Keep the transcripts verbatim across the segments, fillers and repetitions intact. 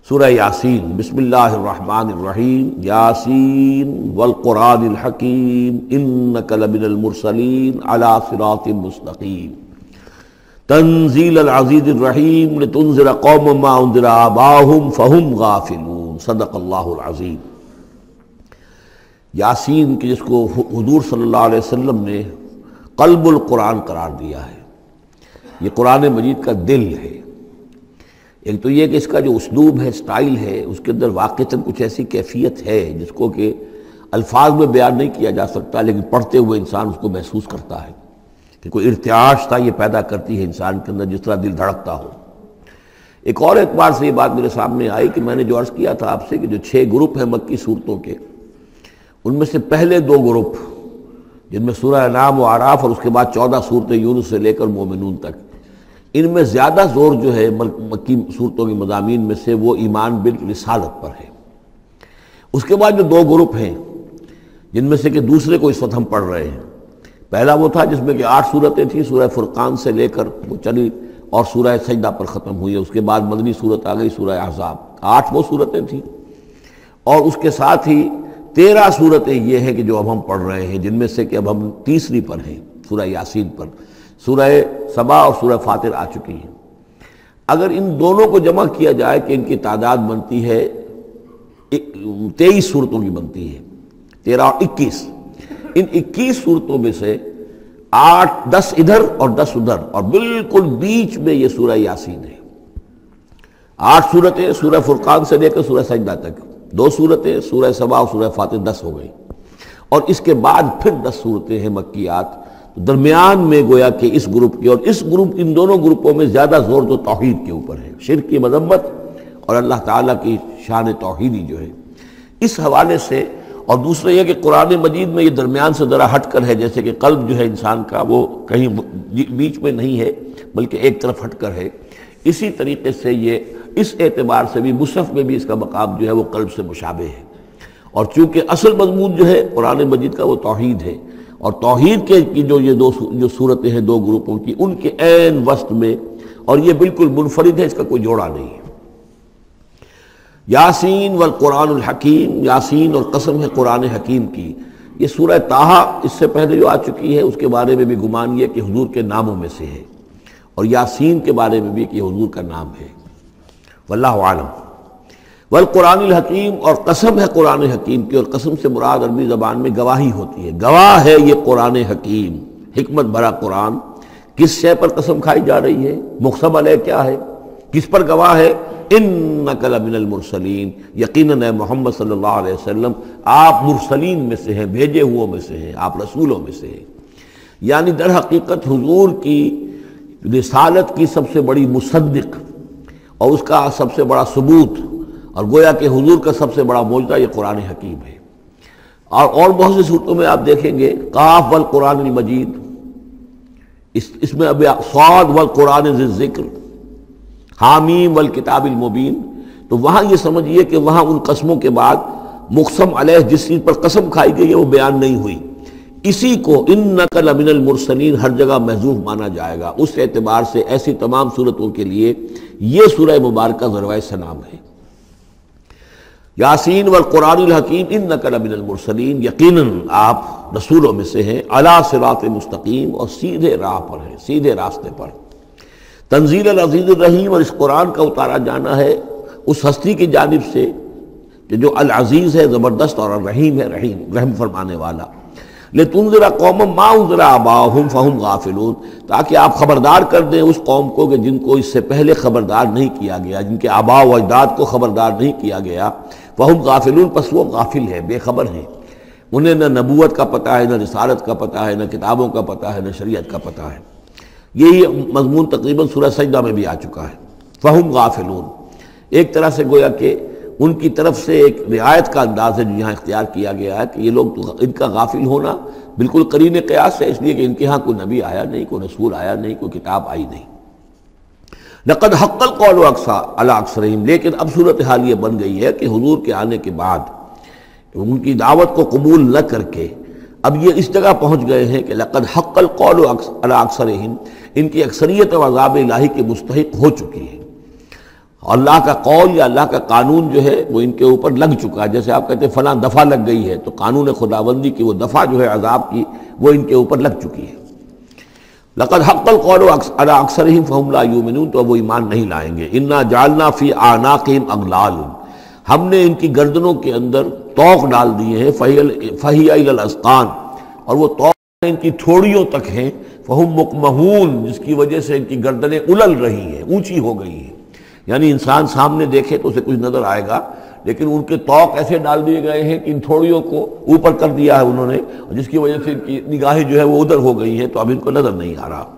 سورہ یاسین۔ بسم اللہ الرحمن الرحیم۔ یاسین والقرآن الحکیم انک لمن المرسلین علی صراط مستقیم تنزیل العزیز الرحیم لتنذر قوما ما انذر آباؤہم فہم غافلون۔ صدق اللہ العظیم۔ یاسین کے جس کو حضور صلی اللہ علیہ وسلم نے قلب القرآن قرار دیا ہے، یہ قرآن مجید کا دل ہے۔ ایک تو یہ کہ اس کا جو اسلوب ہے، سٹائل ہے، اس کے اندر واقعتاً کچھ ایسی کیفیت ہے جس کو کہ الفاظ میں بیان نہیں کیا جا سکتا، لیکن پڑھتے ہوئے انسان اس کو محسوس کرتا ہے کہ کوئی ارتعاش تھا یہ پیدا کرتی ہے انسان کے اندر، جس طرح دل دھڑکتا ہو۔ ایک اور اعتبار سے یہ بات میرے سامنے آئی کہ میں نے جو عرض کیا تھا آپ سے کہ جو چھ گروپ ہیں مکی صورتوں کے، ان میں سے پہلے دو گروپ جن میں سورہ انعام و اعراف اور اس کے بعد چودہ صورتیں یونس سے لے کر مومنون تک، ان میں زیادہ زور جو ہے مکی صورتوں کے مضامین میں سے وہ ایمان بالرسالت پر ہے۔ اس کے بعد جو دو گروپ ہیں جن میں سے کہ دوسرے کو اس وقت ہم پڑھ رہے ہیں، پہلا وہ تھا جس میں کہ آٹھ صورتیں تھیں، سورہ فرقان سے لے کر وہ چلی اور سورہ سجدہ پر ختم ہوئی ہے۔ اس کے بعد مدنی صورت آ گئی سورہ احزاب، آٹھ وہ صورتیں تھیں، اور اس کے ساتھ ہی تیرہ صورتیں یہ ہیں کہ جو اب ہم پڑھ رہے ہیں، جن میں سے کہ اب ہم تیسری پر ہیں، سورہ یاسین پر۔ سورہ سبا اور سورہ فاطر آ چکی ہیں۔ اگر ان دونوں کو جمع کیا جائے کہ ان کی تعداد بنتی ہے تیئیس صورتوں کی بنتی ہے، تیرہ اور اکیس۔ ان اکیس صورتوں میں سے آٹھ دس ادھر اور دس ادھر، اور بالکل بیچ میں یہ سورہ یاسین ہے۔ آٹھ صورتیں سورہ فرقان سے لے کر سورہ سجدہ تک، دو صورتیں سورہ سبا اور سورہ فاطر، دس ہو گئی، اور اس کے بعد پھر دس صورتیں ہیں مکیات۔ درمیان میں گویا کہ اس گروپ کی اور اس گروپ ان دونوں گروپوں میں زیادہ زور تو توحید کے اوپر ہے، شرک کی مذمت اور اللہ تعالیٰ کی شان توحیدی جو ہے، اس حوالے سے۔ اور دوسرا یہ کہ قرآن مجید میں یہ درمیان سے ذرا ہٹ کر ہے، جیسے کہ قلب جو ہے انسان کا وہ کہیں بیچ میں نہیں ہے بلکہ ایک طرف ہٹ کر ہے، اسی طریقے سے یہ اس اعتبار سے بھی مصحف میں بھی اس کا مقام جو ہے وہ قلب سے مشابہ ہے۔ اور چونکہ اصل مضمون جو ہے قرآن مجید کا وہ توحید ہے، اور توحید کے کی جو یہ دو جو صورتیں ہیں دو گروپوں کی، ان کے عین وسط میں، اور یہ بالکل منفرد ہے، اس کا کوئی جوڑا نہیں ہے۔ یاسین والقرآن الحکیم، یاسین اور قسم ہے قرآن حکیم کی۔ یہ سورہ طٰہٰ اس سے پہلے جو آ چکی ہے، اس کے بارے میں بھی گمان یہ کہ حضور کے ناموں میں سے ہے، اور یاسین کے بارے میں بھی کہ حضور کا نام ہے۔ واللہ اعلم۔ والقرآن الحکیم، اور قسم ہے قرآن حکیم کی، اور قسم سے مراد عربی زبان میں گواہی ہوتی ہے، گواہ ہے یہ قرآن حکیم، حکمت بھرا قرآن۔ کس شے پر قسم کھائی جا رہی ہے؟ مقسم علیہ کیا ہے، کس پر گواہ ہے؟ انک لمن المرسلین، یقیناً اے محمد صلی اللہ علیہ وسلم آپ مرسلین میں سے ہیں، بھیجے ہوئوں میں سے ہیں، آپ رسولوں میں سے ہیں۔ یعنی در حقیقت حضور کی رسالت کی سب سے بڑی مصدق اور اس کا سب سے بڑا ثبوت، اور گویا کہ حضور کا سب سے بڑا معجزہ یہ قرآن حکیم ہے۔ اور اور بہت سی صورتوں میں آپ دیکھیں گے قاف والقرآن المجید، اس اس میں اب صاد والقرآن ذی الذکر، حامیم والکتاب المبین، تو وہاں یہ سمجھیے کہ وہاں ان قسموں کے بعد مقسم علیہ جس چیز پر قسم کھائی گئی ہے وہ بیان نہیں ہوئی، اسی کو انک لمن المرسلین ہر جگہ محذوف مانا جائے گا۔ اس اعتبار سے ایسی تمام صورتوں کے لیے یہ سورہ مبارکہ ذروۂ سلام ہے۔ یاسین والقرآن الحکیم انک لمن المرسلین، یقیناً آپ رسولوں میں سے ہیں، علی صراط مستقیم، اور سیدھے راہ پر ہیں، سیدھے راستے پر۔ تنزیل العزیز الرحیم، اور اس قرآن کا اتارا جانا ہے اس ہستی کی جانب سے کہ جو العزیز ہے، زبردست، اور الرحیم ہے، رحیم رحم فرمانے والا۔ لتنذر قوما ما انذر آباؤہم فہم غافلون، تاکہ آپ خبردار کر دیں اس قوم کو کہ جن کو اس سے پہلے خبردار نہیں کیا گیا، جن کے آباء و اجداد کو خبردار نہیں کیا گیا۔ فہم غافلون، پس وہ غافل ہیں، بے خبر ہیں، انہیں نہ نبوت کا پتہ ہے، نہ رسالت کا پتہ ہے، نہ کتابوں کا پتہ ہے، نہ شریعت کا پتہ ہے۔ یہی مضمون تقریباً سورہ سجدہ میں بھی آ چکا ہے۔ فہم غافلون، ایک طرح سے گویا کہ ان کی طرف سے ایک رعایت کا انداز ہے جو یہاں اختیار کیا گیا ہے کہ یہ لوگ تو ان کا غافل ہونا بالکل قرین قیاس ہے، اس لیے کہ ان کے ہاں کوئی نبی آیا نہیں، کوئی رسول آیا نہیں، کوئی کتاب آئی نہیں۔ لقد حق القول علی اکثرہم، لیکن اب صورتحال یہ بن گئی ہے کہ حضور کے آنے کے بعد ان کی دعوت کو قبول نہ کر کے اب یہ اس جگہ پہنچ گئے ہیں کہ لقد حق القول علی اکثرہم، ان کی اکثریت و عذاب الہی کے مستحق ہو چکی ہے۔ اللہ کا قول یا اللہ کا قانون جو ہے وہ ان کے اوپر لگ چکا ہے. جیسے آپ کہتے ہیں فلاں دفعہ لگ گئی ہے، تو قانون خداوندی کی وہ دفعہ جو ہے عذاب کی وہ ان کے اوپر لگ چکی ہے. لقد حق القول علی اکثرهم فهم لا یؤمنون، تو وہ ایمان نہیں لائیں گے. انا جعلنا فی اعناقهم اغلال، ہم نے ان کی گردنوں کے اندر طوق ڈال دیے ہیں. فہی الی الاذقان، اور وہ طوق ان کی تھوڑیوں تک ہیں. فہم مقمحون، جس کی وجہ سے ان کی گردنیں الل رہی ہیں، اونچی ہو گئی ہیں. یعنی انسان سامنے دیکھے تو اسے کچھ نظر آئے گا، لیکن ان کے طوق ایسے ڈال دیے گئے ہیں کہ ان تھوڑیوں کو اوپر کر دیا ہے انہوں نے، جس کی وجہ سے ان کی نگاہیں جو ہے وہ ادھر ہو گئی ہیں، تو اب ان کو نظر نہیں آ رہا.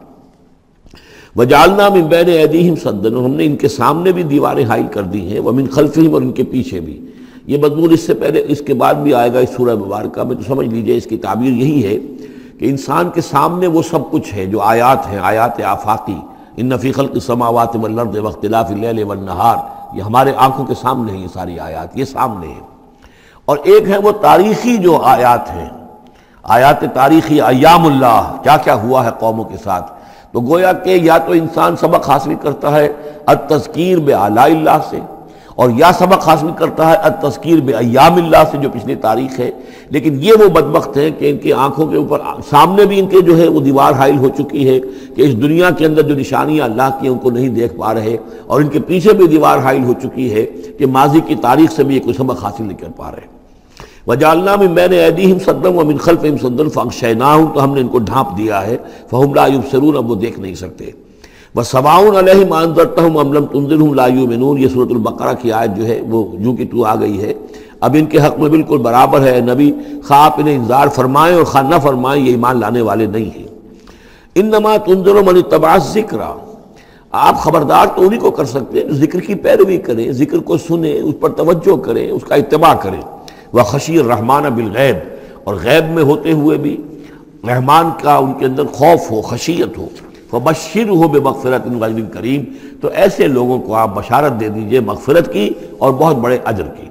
وَجَعَلْنَا مِن بَيْنِ أَيْدِيهِمْ سَدًّا، ہم نے ان کے سامنے بھی دیواریں حائل کر دی ہیں. وَمِن خَلْفِهِمْ، اور ان کے پیچھے بھی. یہ مضمون اس سے پہلے اس کے بعد بھی آئے گا اس سورہ مبارکہ میں، تو سمجھ لیجئے اس کی تعبیر یہی ہے کہ انسان کے سامنے وہ سب کچھ ہے جو آیات ہیں، آیات آفاقی. ان فی خلق السماوات والارض واختلاف اللیل والنہار، یہ ہمارے آنکھوں کے سامنے ہیں، یہ ساری آیات یہ سامنے ہیں. اور ایک ہے وہ تاریخی جو آیات ہیں، آیات تاریخی، ایام اللہ، کیا کیا ہوا ہے قوموں کے ساتھ. تو گویا کہ یا تو انسان سبق حاصل کرتا ہے التذکیر بآلاء اللہ سے، اور یا سبق حاصل کرتا ہے التذکیر بایام اللہ سے جو پچھلی تاریخ ہے. لیکن یہ وہ بدبخت ہیں کہ ان کی آنکھوں کے اوپر سامنے بھی ان کے جو ہے وہ دیوار حائل ہو چکی ہے کہ اس دنیا کے اندر جو نشانیاں اللہ کی ان کو نہیں دیکھ پا رہے، اور ان کے پیچھے بھی دیوار حائل ہو چکی ہے کہ ماضی کی تاریخ سے بھی یہ کوئی سبق حاصل نہیں کر پا رہے. وَجَعَلْنَا مِن بَيْنِ أَيْدِيهِمْ سَدًّا وَمِنْ خَلْفِهِمْ سَدًّا فَأَغْشَيْنَاهُمْ، تو ہم نے ان کو ڈھانپ دیا ہے. فَهُمْ لَا يُبْصِرُونَ، اب وہ دیکھ نہیں سکتے. وَسَوَاءٌ عَلَيْهِمْ أَنذَرْتَهُمْ أَمْ لَمْ تُنذِرْهُمْ لَا يُؤْمِنُونَ، یہ سورۃ البقرہ کی آیت جو ہے وہ جو کہ تو آ گئی ہے. اب ان کے حق میں بالکل برابر ہے، نبی خواہ آپ انہیں انذار فرمائیں اور خواہ نہ فرمائیں، یہ ایمان لانے والے نہیں ہیں. انما تنذر من اتبع الذکر، آپ خبردار تو انہی کو کر سکتے ہیں جو ذکر کی پیروی کریں، ذکر کو سنیں، اس پر توجہ کریں، اس کا اتباع کریں. وَخَشِيَ الرَّحْمَٰنَ بِالْغَیْبِ، اور غیب میں ہوتے ہوئے بھی رحمان کا ان کے اندر خوف ہو، خشیت ہو. فَبَشِّرْهُ بِمَغْفِرَةٍ وَأَجْرٍ کریم، تو ایسے لوگوں کو آپ بشارت دے دیجئے مغفرت کی اور بہت بڑے اجر کی.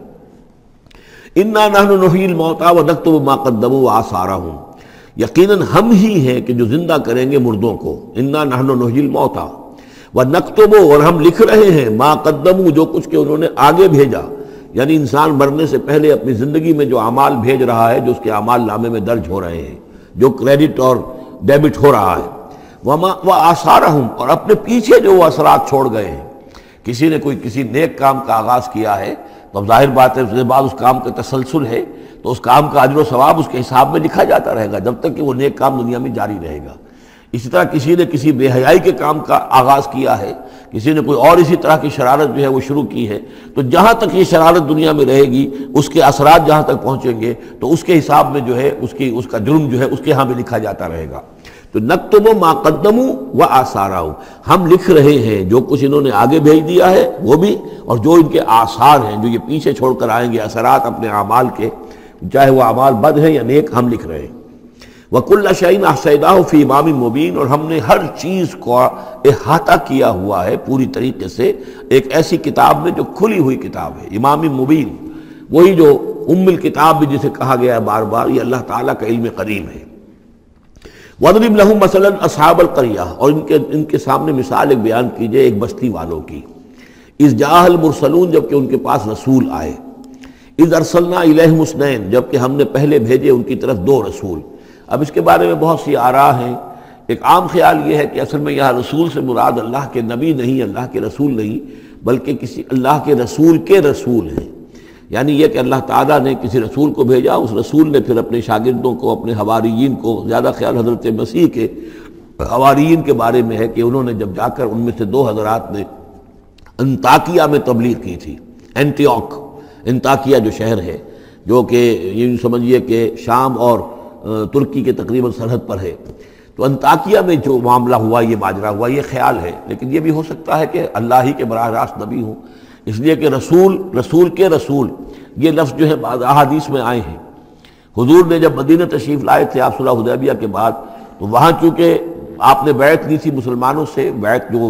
اِنَّا نَحْنُ نُحْيِي الْمَوْتَىٰ وَنَكْتُبُ مَا قَدَّمُوا وَآثَارَهُم، یقیناً ہم ہی ہیں کہ جو زندہ کریں گے مردوں کو. اِنَّا نَحْنُ نُحْيِي الْمَوْتَىٰ وَنَكْتُبُ، اور ہم لکھ رہے ہیں مَا قَدَّمُوا، جو کچھ کہ انہوں نے آگے بھیجا. یعنی انسان مرنے سے پہلے اپنی زندگی میں جو اعمال بھیج رہا ہے، جو اس کے اعمال نامے میں درج ہو رہے ہیں، جو کریڈٹ اور ڈیبٹ ہو رہا ہے. وما وآثارہم، اور اپنے پیچھے جو وہ اثرات چھوڑ گئے ہیں. کسی نے کوئی کسی نیک کام کا آغاز کیا ہے تو اب ظاہر بات ہے اس کے بعد اس کام کا تسلسل ہے، تو اس کام کا اجر و ثواب اس کے حساب میں لکھا جاتا رہے گا جب تک کہ وہ نیک کام دنیا میں جاری رہے گا. اسی طرح کسی نے کسی بے حیائی کے کام کا آغاز کیا ہے، کسی نے کوئی اور اسی طرح کی شرارت جو ہے وہ شروع کی ہے، تو جہاں تک یہ شرارت دنیا میں رہے گی، اس کے اثرات جہاں تک پہنچیں گے تو اس کے حساب میں جو ہے اس کی اس کا جرم جو ہے اس کے ہاں بھی لکھا جاتا رہے گا. تو نکتب ما قدموا وآثارہم، ہم لکھ رہے ہیں جو کچھ انہوں نے آگے بھیج دیا ہے وہ بھی، اور جو ان کے آثار ہیں جو یہ پیچھے چھوڑ کر آئیں گے اثرات اپنے اعمال کے، چاہے وہ اعمال بد ہیں یا نیک، ہم لکھ رہے ہیں. وَكُلَّ شَيْءٍ أَحْصَيْنَاهُ فِي إِمَامٍ مُبِينٍ، اور ہم نے ہر چیز کو احاطہ کیا ہوا ہے پوری طریقے سے ایک ایسی کتاب میں جو کھلی ہوئی کتاب ہے. امام مبین، وہی جو ام الکتاب بھی جسے کہا گیا ہے بار بار، یہ اللہ تعالیٰ کا علم قدیم ہے. وَاضْرِبْ لَهُم مَثَلًا أَصْحَابَ الْقَرْيَةِ، اور ان کے ان کے سامنے مثال ایک بیان کیجئے ایک بستی والوں کی. اِذْ جَاءَ الْمُرْسَلُونَ، جب کہ ان کے پاس رسول آئے. اِذْ أَرْسَلْنَا إِلَيْهِمُ اثْنَيْنِ، جب کہ ہم نے پہلے بھیجے ان کی طرف دو رسول. اب اس کے بارے میں بہت سی آراء ہیں. ایک عام خیال یہ ہے کہ اصل میں یہاں رسول سے مراد اللہ کے نبی نہیں، اللہ کے رسول نہیں، بلکہ کسی اللہ کے رسول کے رسول ہیں. یعنی یہ کہ اللہ تعالیٰ نے کسی رسول کو بھیجا، اس رسول نے پھر اپنے شاگردوں کو، اپنے حواریین کو، زیادہ خیال حضرت مسیح کے حواریین کے بارے میں ہے کہ انہوں نے جب جا کر ان میں سے دو حضرات نے انطاکیہ میں تبلیغ کی تھی. اینٹیوک، انطاکیہ جو شہر ہے جو کہ یہ سمجھیے کہ شام اور ترکی کے تقریباً سرحد پر ہے، تو انطاکیہ میں جو معاملہ ہوا، یہ ماجرا ہوا، یہ خیال ہے. لیکن یہ بھی ہو سکتا ہے کہ اللہ ہی کے براہ راست نبی ہوں، اس لیے کہ رسول رسول کے رسول یہ لفظ جو ہے بعض احادیث میں آئے ہیں. حضور نے جب مدینہ تشریف لائے تھے آپ صلح حدیبیہ کے بعد، تو وہاں چونکہ آپ نے بیعت لی تھی مسلمانوں سے، بیعت جو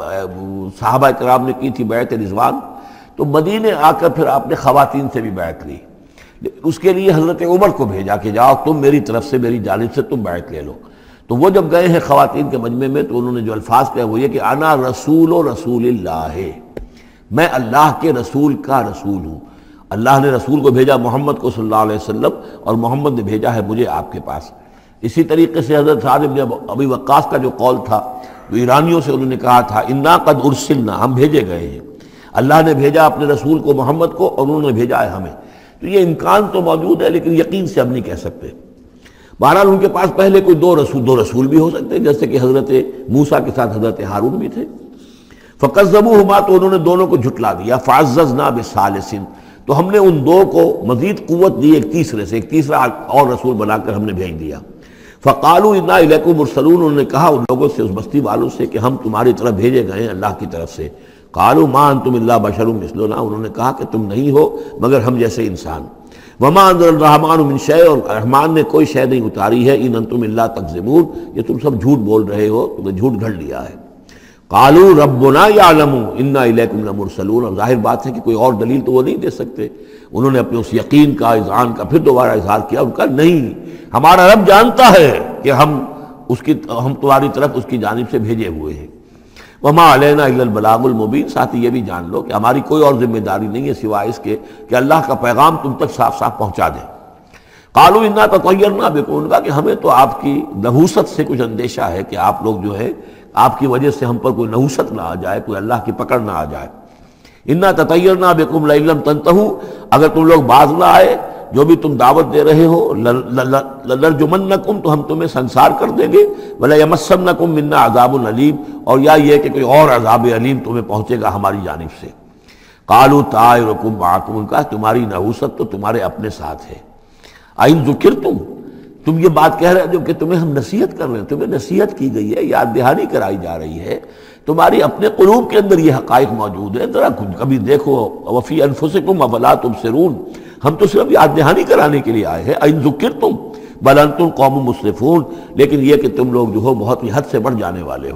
صحابہ کرام نے کی تھی بیعت رضوان، تو مدینے آ کر پھر آپ نے خواتین سے بھی بیعت لی. اس کے لیے حضرت عمر کو بھیجا کہ جاؤ تم میری طرف سے، میری جانب سے تم بیعت لے لو. تو وہ جب گئے ہیں خواتین کے مجمع میں تو انہوں نے جو الفاظ کہے وہ یہ کہ انا رسول و رسول اللہ، میں اللہ کے رسول کا رسول ہوں. اللہ نے رسول کو بھیجا محمد کو صلی اللہ علیہ وسلم، اور محمد نے بھیجا ہے مجھے آپ کے پاس. اسی طریقے سے حضرت سعد بن ابی وقاص کا جو قول تھا، جو ایرانیوں سے انہوں نے کہا تھا انا قد ارسلنا، ہم بھیجے گئے ہیں، اللہ نے بھیجا اپنے رسول کو محمد کو اور انہوں نے بھیجا ہے ہمیں. تو یہ امکان تو موجود ہے لیکن یقین سے ہم نہیں کہہ سکتے. بہرحال ان کے پاس پہلے کوئی دو رسول دو رسول بھی ہو سکتے ہیں، جیسے کہ حضرت موسیٰ کے ساتھ حضرت ہارون بھی تھے. فکذبوہما، تو انہوں نے دونوں کو جھٹلا دیا. فعززنا بثالث، تو ہم نے ان دو کو مزید قوت دی ایک تیسرے سے، ایک تیسرا اور رسول بنا کر ہم نے بھیج دیا. فقالوا انا الیکم مرسلون، انہوں نے کہا ان لوگوں سے، اس بستی والوں سے، کہ ہم تمہاری طرف بھیجے گئے ہیں اللہ کی طرف سے. قالوا ما انتم الا بشر مثلنا، انہوں نے کہا کہ تم نہیں ہو مگر ہم جیسے انسان. وما انزل الرحمن من شیء، اور رحمان نے کوئی شے نہیں اتاری ہے. ان انتم الا تکذبون، یہ تم سب جھوٹ بول رہے ہو، تم نے جھوٹ گھڑ لیا ہے. قالوا ربنا یعلم انا الیکم لمرسلون، اور ظاہر بات ہے کہ کوئی اور دلیل تو وہ نہیں دے سکتے. انہوں نے اپنے اس یقین کا، اذعان کا پھر دوبارہ اظہار کیا. ان کا نہیں، ہمارا رب جانتا ہے کہ ہم اس کی ہم تمہاری طرف اس کی جانب سے بھیجے ہوئے ہیں. وما علینا الا البلاغ المبین، ساتھ یہ بھی جان لو کہ ہماری کوئی اور ذمہ داری نہیں ہے سوائے اس کے کہ اللہ کا پیغام تم تک صاف صاف پہنچا دیں. قالوا انا تطیرنا بکم، ان کا کہ ہمیں تو آپ کی نحوست سے کچھ اندیشہ ہے کہ آپ لوگ جو ہے آپ کی وجہ سے ہم پر کوئی نحوست نہ آ جائے، کوئی اللہ کی پکڑ نہ آ جائے. انا تطیرنا بکم لئن لم تنتہوا، اگر تم لوگ باز نہ آئے جو بھی تم دعوت دے رہے ہو، لنرجمنکم، تو ہم تمہیں سنسار کر دیں گے. ولیمسنکم منا عذاب علیم، اور یا یہ کہ کوئی اور عذاب علیم تمہیں پہنچے گا ہماری جانب سے. قالوا طائرکم معکم، ان کا تمہاری نحوست تو تمہارے اپنے ساتھ ہے. این ذکرتم، تم یہ بات کہہ رہے ہو کہ تمہیں ہم نصیحت کر رہے ہیں، تمہیں نصیحت کی گئی ہے، یاد دہانی کرائی جا رہی ہے، تمہاری اپنے قلوب کے اندر یہ حقائق موجود ہیں، ذرا کبھی دیکھو. وفی انفسکم افلا تبصرون، ہم تو صرف یاد دہانی کرانے کے لیے آئے ہیں. این ذکرتم بل انتم قوم مسرفون، لیکن یہ کہ تم لوگ جو ہو بہت ہی حد سے بڑھ جانے والے ہو.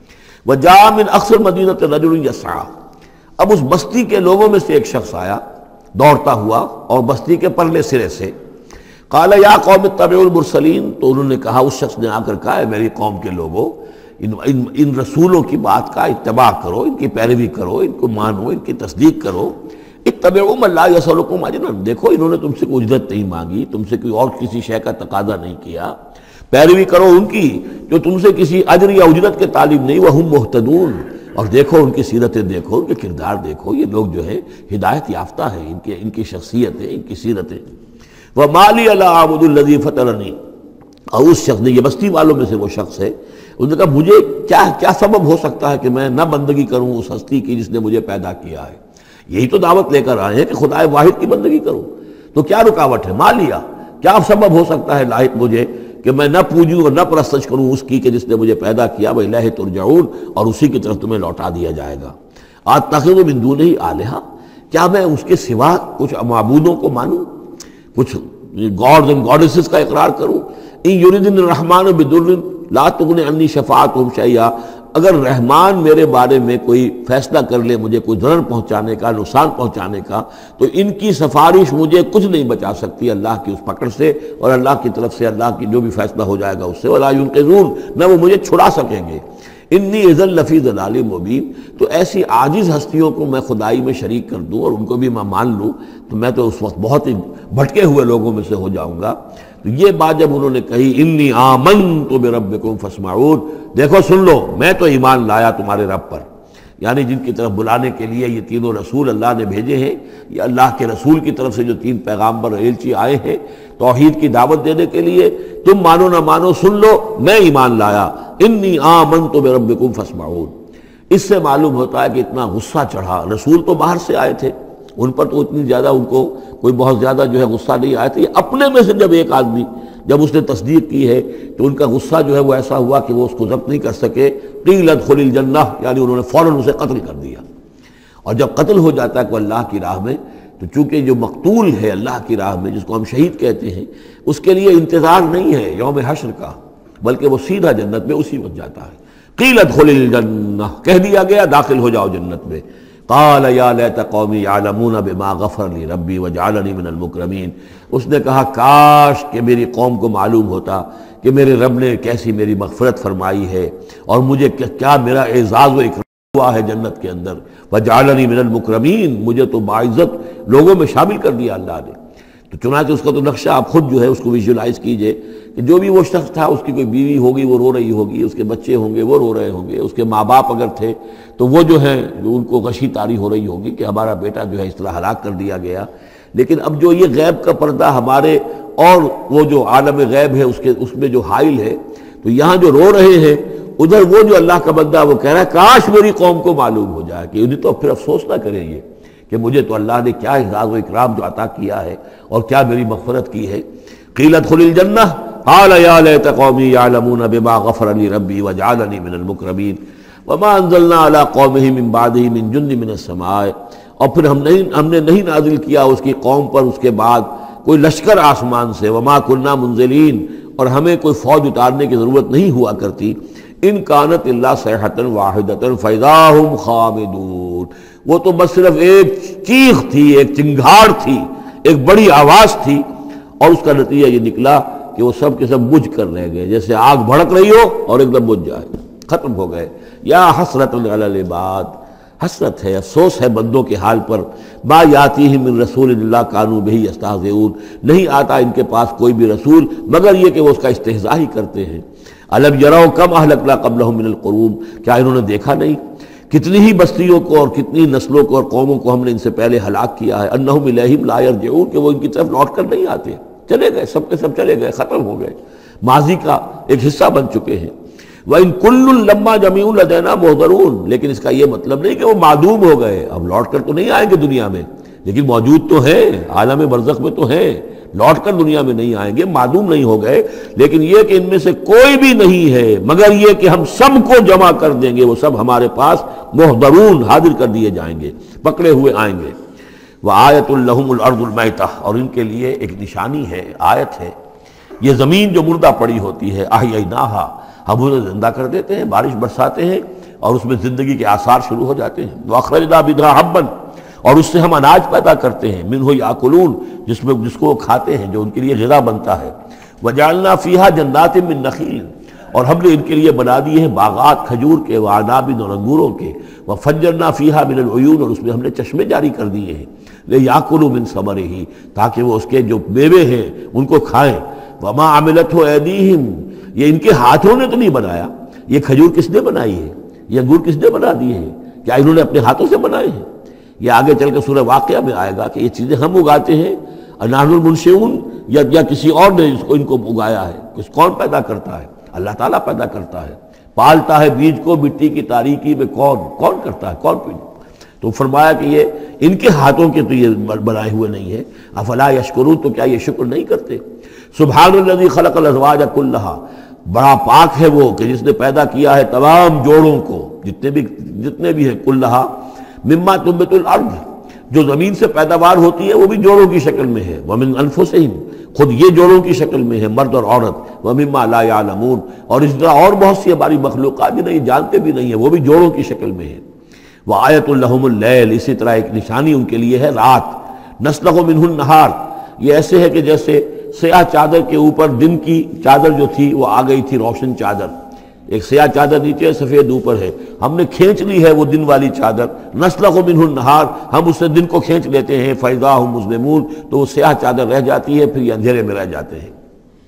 وجاء من اقصى المدینة رجل یسعى، اب اس بستی کے لوگوں میں سے ایک شخص آیا دوڑتا ہوا، اور بستی کے پرلے سرے سے. قال یا قوم اتبعوا المرسلین، تو انہوں نے کہا، اس شخص نے آ کر کہا، ہے میری قوم کے لوگوں، ان, ان, ان رسولوں کی بات کا اتباع کرو، ان کی پیروی کرو، ان کو مانو، ان کی تصدیق کرو. اتبعوا من لا یسألکم اجرا، دیکھو انہوں نے تم سے کوئی اجرت نہیں مانگی، تم سے کوئی اور کسی شے کا تقاضا نہیں کیا. پیروی کرو ان کی جو تم سے کسی اجر یا اجرت کے طالب نہیں. وہم مہتدون، اور دیکھو ان کی سیرتیں دیکھو، ان کے کردار دیکھو، یہ لوگ جو ہے ہدایت یافتہ ہیں، ان کے ان کی شخصیتیں، ان کی سیرتیں. وَمَا لِيَ لَا أَعْبُدُ الَّذِي فَطَرَنِي، اور اس شخص نے، یہ بستی والوں میں سے وہ شخص ہے، انہوں نے کہا مجھے کیا کیا سبب ہو سکتا ہے کہ میں نہ بندگی کروں اس ہستی کی جس نے مجھے پیدا کیا ہے. یہی تو دعوت لے کر آئے ہیں کہ خدا واحد کی بندگی کرو، تو کیا رکاوٹ ہے؟ ما لیا، کیا سبب ہو سکتا ہے لاحق مجھے کہ میں نہ پوجوں اور نہ پرستش کروں اس کی کہ جس نے مجھے پیدا کیا. وَإِلَيْهِ تُرْجَعُونَ، اور اسی کی طرف تمہیں لوٹا دیا جائے گا. أَتَّخِذُ مِن دُونِهِ آلِهَةً، کیا میں اس کے سوا کچھ معبودوں کو مانوں، کچھ گاڈز اینڈ گاڈیسز کا اقرار کروں. ان یریدن الرحمن بضر لا تغن عنی شفاعتهم شیئا، اگر رحمان میرے بارے میں کوئی فیصلہ کر لے مجھے کوئی ضرر پہنچانے کا، نقصان پہنچانے کا، تو ان کی سفارش مجھے کچھ نہیں بچا سکتی اللہ کی اس پکڑ سے، اور اللہ کی طرف سے اللہ کی جو بھی فیصلہ ہو جائے گا اس سے. ولا ينقذون، نہ وہ مجھے چھڑا سکیں گے. انی اذا لفی ضلال مبین، تو ایسی عاجز ہستیوں کو میں خدائی میں شریک کر دوں اور ان کو بھی میں مان لوں تو میں تو اس وقت بہت ہی بھٹکے ہوئے لوگوں میں سے ہو جاؤں گا. تو یہ بات جب انہوں نے کہی، انی آمنت بربکم فاسمعون، دیکھو سن لو میں تو ایمان لایا تمہارے رب پر، یعنی جن کی طرف بلانے کے لیے یہ تینوں رسول اللہ نے بھیجے ہیں، یہ اللہ کے رسول کی طرف سے جو تین پیغامبر ایلچی آئے ہیں توحید کی دعوت دینے کے لیے، تم مانو نہ مانو سن لو میں ایمان لایا. انی آمنت بربکم فاسمعون. اس سے معلوم ہوتا ہے کہ اتنا غصہ چڑھا. رسول تو باہر سے آئے تھے، ان پر تو اتنی زیادہ ان کو کوئی بہت زیادہ جو ہے غصہ نہیں آیا تھا. یہ اپنے میں سے جب ایک آدمی جب اس نے تصدیق کی ہے تو ان کا غصہ جو ہے وہ ایسا ہوا کہ وہ اس کو ضبط نہیں کر سکے. قیل ادخل الجنہ، یعنی انہوں نے فوراً اسے قتل کر دیا. اور جب قتل ہو جاتا ہے کوئی اللہ کی راہ میں، تو چونکہ جو مقتول ہے اللہ کی راہ میں، جس کو ہم شہید کہتے ہیں، اس کے لیے انتظار نہیں ہے یوم حشر کا، بلکہ وہ سیدھا جنت میں اسی وقت جاتا ہے. قیل ادخل الجنہ، کہہ دیا گیا داخل ہو جاؤ جنت میں. قال یا لیت قومی یعلمون بما غفر لی ربی وجعلنی من المکرمین. اس نے کہا کاش کہ میری قوم کو معلوم ہوتا کہ میرے رب نے کیسی میری مغفرت فرمائی ہے اور مجھے کیا میرا اعزاز و اکرام ہوا ہے جنت کے اندر، وجعلنی من المکرمین، مجھے تو باعزت لوگوں میں شامل کر دیا اللہ نے۔ تو چنانچہ اس کا تو نقشہ آپ خود جو ہے اس کو ویژولائز کیجئے کہ جو بھی وہ شخص تھا، اس کی کوئی بیوی ہوگی وہ رو رہی ہوگی، اس کے بچے ہوں گے وہ رو رہے ہوں گے، اس کے ماں باپ اگر تھے تو وہ جو ہیں ان کو غشی طاری ہو رہی ہوگی کہ ہمارا بیٹا جو ہے اس طرح ہلاک کر دیا گیا۔ لیکن اب جو یہ غیب کا پردہ ہمارے اور وہ جو عالم غیب ہے اس کے اس میں جو حائل ہے، تو یہاں جو رو رہے ہیں ادھر وہ جو اللہ کا بندہ وہ کہہ رہا ہے کاش میری قوم کو معلوم ہو جائے، کہ انہیں تو پھر افسوس نہ کریں یہ کہ مجھے تو اللہ نے کیا اعزاز و اکرام جو عطا کیا ہے اور کیا میری مغفرت کی ہے۔ قیل ادخل الجنہ قال یا لیت قومی یعلمون بما غفر لی ربی وجعلنی من المکرمین وما انزلنا علی قومہ من بعدہ من جند من السماء، اور پھر ہم نہیں ہم نے نہیں نازل کیا اس کی قوم پر اس کے بعد کوئی لشکر آسمان سے، وما کننا منزلین، اور ہمیں کوئی فوج اتارنے کی ضرورت نہیں ہوا کرتی، ان کانت الا صیحۃ واحدۃ فاذا ھم خامدون، وہ تو بس صرف ایک چیخ تھی، ایک چنگھاڑ تھی، ایک بڑی آواز تھی، اور اس کا نتیجہ یہ نکلا کہ وہ سب کے سب بجھ کر رہ گئے، جیسے آگ بھڑک رہی ہو اور ایک دم بجھ جائے، ختم ہو گئے۔ یا حسرۃ علی العباد، حسرت ہے، افسوس ہے بندوں کے حال پر، ما یاتیہم من رسول اللہ کانوا بہ یستہزئون، نہیں آتا ان کے پاس کوئی بھی رسول مگر یہ کہ وہ اس کا استہزاء ہی کرتے ہیں۔ الم یروا کم اہلکنا قبلہم من القرون، کیا انہوں نے دیکھا نہیں کتنی ہی بستیوں کو اور کتنی نسلوں کو اور قوموں کو ہم نے ان سے پہلے ہلاک کیا ہے، انہم الیہم لا یرجعون، کہ وہ ان کی طرف لوٹ کر نہیں آتے، چلے گئے، سب کے سب چلے گئے، ختم ہو گئے، ماضی کا ایک حصہ بن چکے ہیں۔ وَإِن كُلٌّ لَمَّا جَمِيعٌ لَدَيْنَا مُحْضَرُونَ، لیکن اس کا یہ مطلب نہیں کہ وہ معدوم ہو گئے، اب لوٹ کر تو نہیں آئیں گے دنیا میں، لیکن موجود تو ہیں، عالم برزخ میں تو ہیں، لوٹ کر دنیا میں نہیں آئیں گے، معدوم نہیں ہو گئے، لیکن یہ کہ ان میں سے کوئی بھی نہیں ہے مگر یہ کہ ہم سب کو جمع کر دیں گے، وہ سب ہمارے پاس محضرون، حاضر کر دیے جائیں گے، پکڑے ہوئے آئیں گے۔ وَآیَةٌ لَهُمُ الْأَرْضُ الْمَيْتَةُ، اور ان کے لیے ایک نشانی ہے، آیت ہے، یہ زمین جو مردہ پڑی ہوتی ہے، أَحْيَيْنَاهَا، ہم اسے زندہ کر دیتے ہیں، بارش برساتے ہیں اور اس میں زندگی کے آثار شروع ہو جاتے ہیں۔ وَأَخْرَجْنَا بِهَا حَبًّا، اور اس سے ہم اناج پیدا کرتے ہیں، منہ یاکلون، جس میں جس کو وہ کھاتے ہیں، جو ان کے لیے غذا بنتا ہے۔ وجعلنا فیہا جنات من نخیل، اور ہم نے ان کے لیے بنا دیے ہیں باغات کھجور کے، وعناب، اور انگوروں کے، وفجرنا فیہا من العیون، اور اس میں ہم نے چشمے جاری کر دیے ہیں، لیاکلوا من ثمرہ، تاکہ وہ اس کے جو میوے ہیں ان کو کھائیں۔ وما عملتہ ایدیہم، یہ ان کے ہاتھوں نے تو نہیں بنایا، یہ کھجور کس نے بنائی ہے، یہ انگور کس نے بنا دیے ہیں، کیا انہوں نے اپنے ہاتھوں سے بنائے ہیں؟ یہ آگے چل کے سورہ واقعہ میں آئے گا کہ یہ چیزیں ہم اگاتے ہیں، نحن المنشئون، یا یا کسی اور نے اس کو ان کو اگایا ہے، کس کون پیدا کرتا ہے؟ اللہ تعالیٰ پیدا کرتا ہے، پالتا ہے بیج کو مٹی کی تاریکی میں، کون کون کرتا ہے، کون پیدا؟ تو فرمایا کہ یہ ان کے ہاتھوں کے تو یہ بنائے ہوئے نہیں ہے۔ افلا یشکرون، تو کیا یہ شکر نہیں کرتے؟ سبحان الذی خلق الازواج کلھا، بڑا پاک ہے وہ کہ جس نے پیدا کیا ہے تمام جوڑوں کو، جتنے بھی جتنے بھی ہیں، کلھا مما تنبت الارض، جو زمین سے پیداوار ہوتی ہے وہ بھی جوڑوں کی شکل میں ہے، ومن انفسہم، خود یہ جوڑوں کی شکل میں ہے، مرد اور عورت، ومما لا یعلمون، اور اس طرح اور بہت سی ہماری مخلوقات بھی نہیں جانتے بھی نہیں ہیں، وہ بھی جوڑوں کی شکل میں ہے۔ وآیۃ لہم اللیل، اسی طرح ایک نشانی ان کے لیے ہے رات، نسلخ منہ النہار، یہ ایسے ہے کہ جیسے سیاہ چادر کے اوپر دن کی چادر جو تھی وہ آ گئی تھی روشن چادر، ایک سیاہ چادر نیچے سفید اوپر ہے، ہم نے کھینچ لی ہے وہ دن والی چادر، نسلخ منہ النہار، ہم اس سے دن کو کھینچ لیتے ہیں، فاذا ھم مظلمون، تو وہ سیاہ چادر رہ جاتی ہے، پھر یہ اندھیرے میں رہ جاتے ہیں۔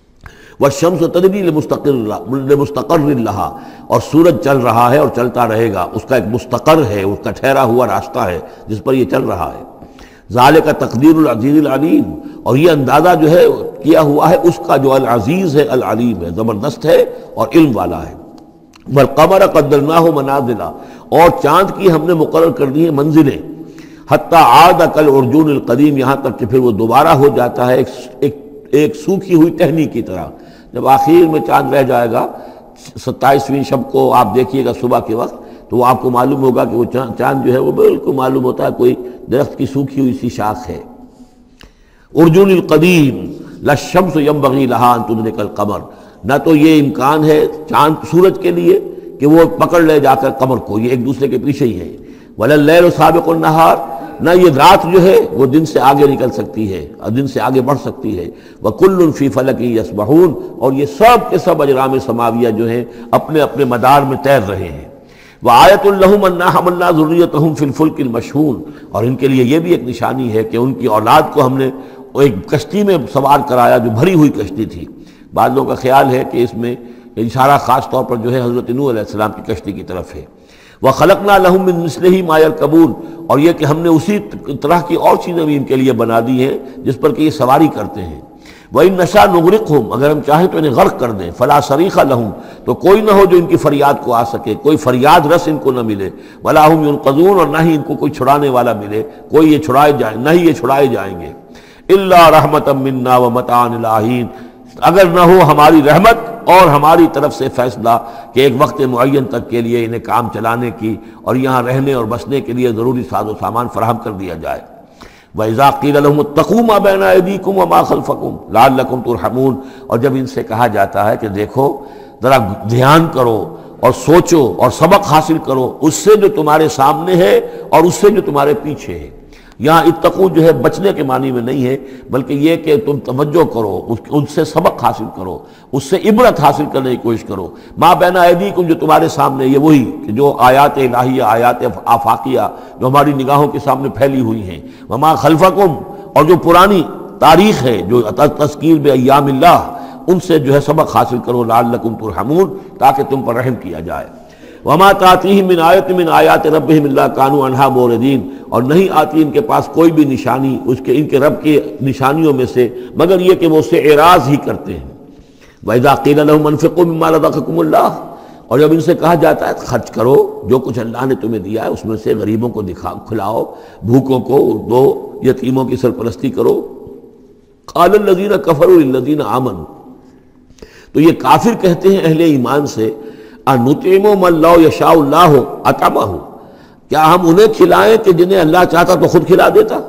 والشمس تجری لمستقر لمستقر لہا، اور سورج چل رہا ہے اور چلتا رہے گا، اس کا ایک مستقر ہے، اس کا ٹھہرا ہوا راستہ ہے جس پر یہ چل رہا ہے۔ ذالک تقدیر العزیز العلیم، اور یہ اندازہ جو ہے کیا ہوا ہے اس کا جو العزیز ہے، العلیم ہے، زبردست ہے اور علم والا ہے۔ والقمر قدرناہ منازل، اور چاند کی ہم نے مقرر کر دی ہیں منزلیں، حتی عاد کالعرجون القدیم، یہاں تک کہ پھر وہ دوبارہ ہو جاتا ہے ایک ایک ایک سوکھی ہوئی ٹہنی کی طرح۔ جب آخر میں چاند رہ جائے گا ستائیسویں شب کو آپ دیکھیے گا صبح کے وقت، تو وہ آپ کو معلوم ہوگا کہ وہ چاند جو ہے وہ بالکل معلوم ہوتا ہے کوئی درخت کی سوکھی ہوئی سی شاخ ہے۔ ارجون القدیم للشمس ينبغي لها ان تدرك القمر، نہ تو یہ امکان ہے چاند سورج کے لیے کہ وہ پکڑ لے جا کر قمر کو، یہ ایک دوسرے کے پیچھے ہی ہے۔ ولا الليل سابق النهار، نہ یہ رات جو ہے وہ دن سے آگے نکل سکتی ہے اور دن سے آگے بڑھ سکتی ہے۔ وَكُلٌّ فِي فَلَكٍ يَسْبَحُونَ، اور یہ سب کے سب اجرام سماویہ جو ہیں اپنے اپنے مدار میں تیر رہے ہیں۔ وآیۃ لہم انا حملنا ذریتہم فی الفلک المشحون، اور ان کے لیے یہ بھی ایک نشانی ہے کہ ان کی اولاد کو ہم نے ایک کشتی میں سوار کرایا جو بھری ہوئی کشتی تھی۔ بعض لوگوں کا خیال ہے کہ اس میں اشارہ خاص طور پر جو ہے حضرت نوح علیہ السلام کی کشتی کی طرف ہے۔ وَخَلَقْنَا لَهُم مِّن مِّثْلِهِ مَا يَرْكَبُونَ، اور یہ کہ ہم نے اسی طرح کی اور چیزیں بھی ان کے لیے بنا دی ہیں جس پر کہ یہ سواری کرتے ہیں۔ وَإِن نَّشَأْ نُغْرِقْهُمْ، اگر ہم چاہیں تو انہیں غرق کر دیں، فَلَا صَرِيخَ لَهُمْ، تو کوئی نہ ہو جو ان کی فریاد کو آ سکے، کوئی فریاد رس ان کو نہ ملے، وَلَا هُمْ يُنقَذُونَ، اور نہ ہی ان کو کوئی چھڑانے والا ملے، کوئی یہ چھڑائے جائیں، نہ ہی یہ چھڑائے جائیں گے۔ إِلَّا رَحْمَةً مِّنَّا وَمَتَاعًا إِلَىٰ حِينٍ، اگر نہ ہو ہماری رحمت اور ہماری طرف سے فیصلہ کہ ایک وقت معین تک کے لیے انہیں کام چلانے کی اور یہاں رہنے اور بسنے کے لیے ضروری ساز و سامان فراہم کر دیا جائے۔ وَإِذَا قِيلَ لَهُمُ اتَّقُوا مَا بَيْنَ أَيْدِيكُمْ وَمَا خَلْفَكُمْ لَعَلَّكُمْ تُرْحَمُونَ، اور جب ان سے کہا جاتا ہے کہ دیکھو ذرا دھیان کرو اور سوچو اور سبق حاصل کرو اس سے جو تمہارے سامنے ہے اور اس سے جو تمہارے پیچھے ہے۔ یہاں اتقو جو ہے بچنے کے معنی میں نہیں ہے، بلکہ یہ کہ تم توجہ کرو، ان سے سبق حاصل کرو، اس سے عبرت حاصل کرنے کی کوشش کرو۔ ما بین ایدیکم، جو تمہارے سامنے، یہ وہی کہ جو آیات الہیہ، آیات آفاقیہ جو ہماری نگاہوں کے سامنے پھیلی ہوئی ہیں، وما خلفکم، اور جو پرانی تاریخ ہے جو تذکیر بایام اللہ، ان سے جو ہے سبق حاصل کرو، لعلکم ترحمون، تاکہ تم پر رحم کیا جائے۔ وما تاتیہم من آیۃ من آیات ربہم الا کانوا عنہا معرضین، اور نہیں آتی ان کے پاس کوئی بھی نشانی اس کے ان کے رب کی نشانیوں میں سے مگر یہ کہ وہ اس سے اعراض ہی کرتے ہیں۔ وَإِذَا قِيلَ لَهُمْ أَنفِقُوا مِمَّا رَزَقَكُمُ اللَّهُ، اور جب ان سے کہا جاتا ہے خرچ کرو جو کچھ اللہ نے تمہیں دیا ہے اس میں سے، غریبوں کو دکھا کھلاؤ، بھوکوں کو دو، یتیموں کی سرپرستی کرو۔ قَالَ الَّذِينَ كَفَرُوا لِلَّذِينَ آمَنُوا، تو یہ کافر کہتے ہیں اہل ایمان سے، أَنُطْعِمُ مَن لَّوْ يَشَاءُ اللَّهُ أَطْعَمَهُ، کیا ہم انہیں کھلائیں کہ جنہیں اللہ چاہتا تو خود کھلا دیتا؟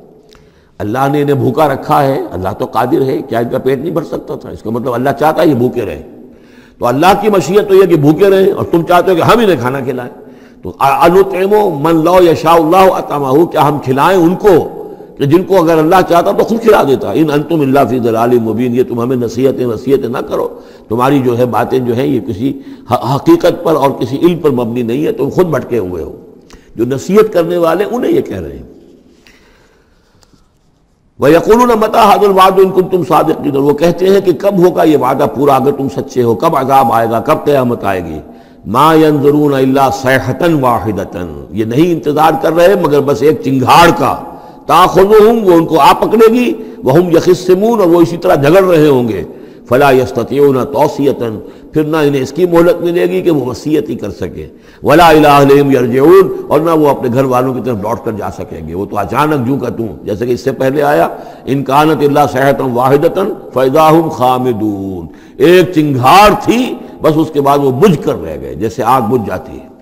اللہ نے انہیں بھوکا رکھا ہے، اللہ تو قادر ہے، کیا ان کا پیٹ نہیں بھر سکتا تھا؟ اس کا مطلب اللہ چاہتا ہے یہ بھوکے رہیں، تو اللہ کی مشیت تو یہ کہ بھوکے رہیں، اور تم چاہتے ہو کہ ہم انہیں کھانا کھلائیں۔ تو أَنُطْعِمُ مَن لَّوْ يَشَاءُ اللَّهُ أَطْعَمَهُ، کیا ہم کھلائیں ان کو کہ جن کو اگر اللہ چاہتا تو خود کھلا دیتا۔ ان انتم الا فی ضلال مبین، یہ تم ہمیں نصیحتیں نصیحتیں نہ کرو، تمہاری جو ہے باتیں جو ہیں یہ کسی حقیقت پر اور کسی علم پر مبنی نہیں ہے، تم خود بھٹکے ہوئے ہو۔ جو نصیحت کرنے والے انہیں یہ کہہ رہے ہیں۔ وَيَقُولُونَ مَتَىٰ هَٰذَا الْوَعْدُ إِن كُنتُمْ صَادِقِينَ، وہ کہتے ہیں کہ کب ہوگا یہ وعدہ پورا اگر تم سچے ہو، کب عذاب آئے گا، کب قیامت آئے گی۔ مَا يَنظُرُونَ إِلَّا صَيْحَةً وَاحِدَةً، یہ نہیں انتظار کر رہے مگر بس ایک چنگھاڑ کا، تَأْخُذُهُمْ، وہ ان کو آ پکڑے گی، وَهُمْ يَخِصِّمُونَ، اور وہ اسی طرح جھگڑ رہے ہوں گے۔ فلا يستطيعون توصیۃ، پھر نہ انہیں اس کی مہلت ملے گی کہ وہ وصیت ہی کر سکے، ولا الى اہلہم یرجعون، اور نہ وہ اپنے گھر والوں کی طرف لوٹ کر جا سکیں گے، وہ تو اچانک جو کا توں، جیسے کہ اس سے پہلے آیا ان کانت الا صیحۃ واحدۃ فاذا هم خامدون، ایک چنگھاڑ تھی بس اس کے بعد وہ بجھ کر رہ گئے جیسے آگ بجھ جاتی ہے۔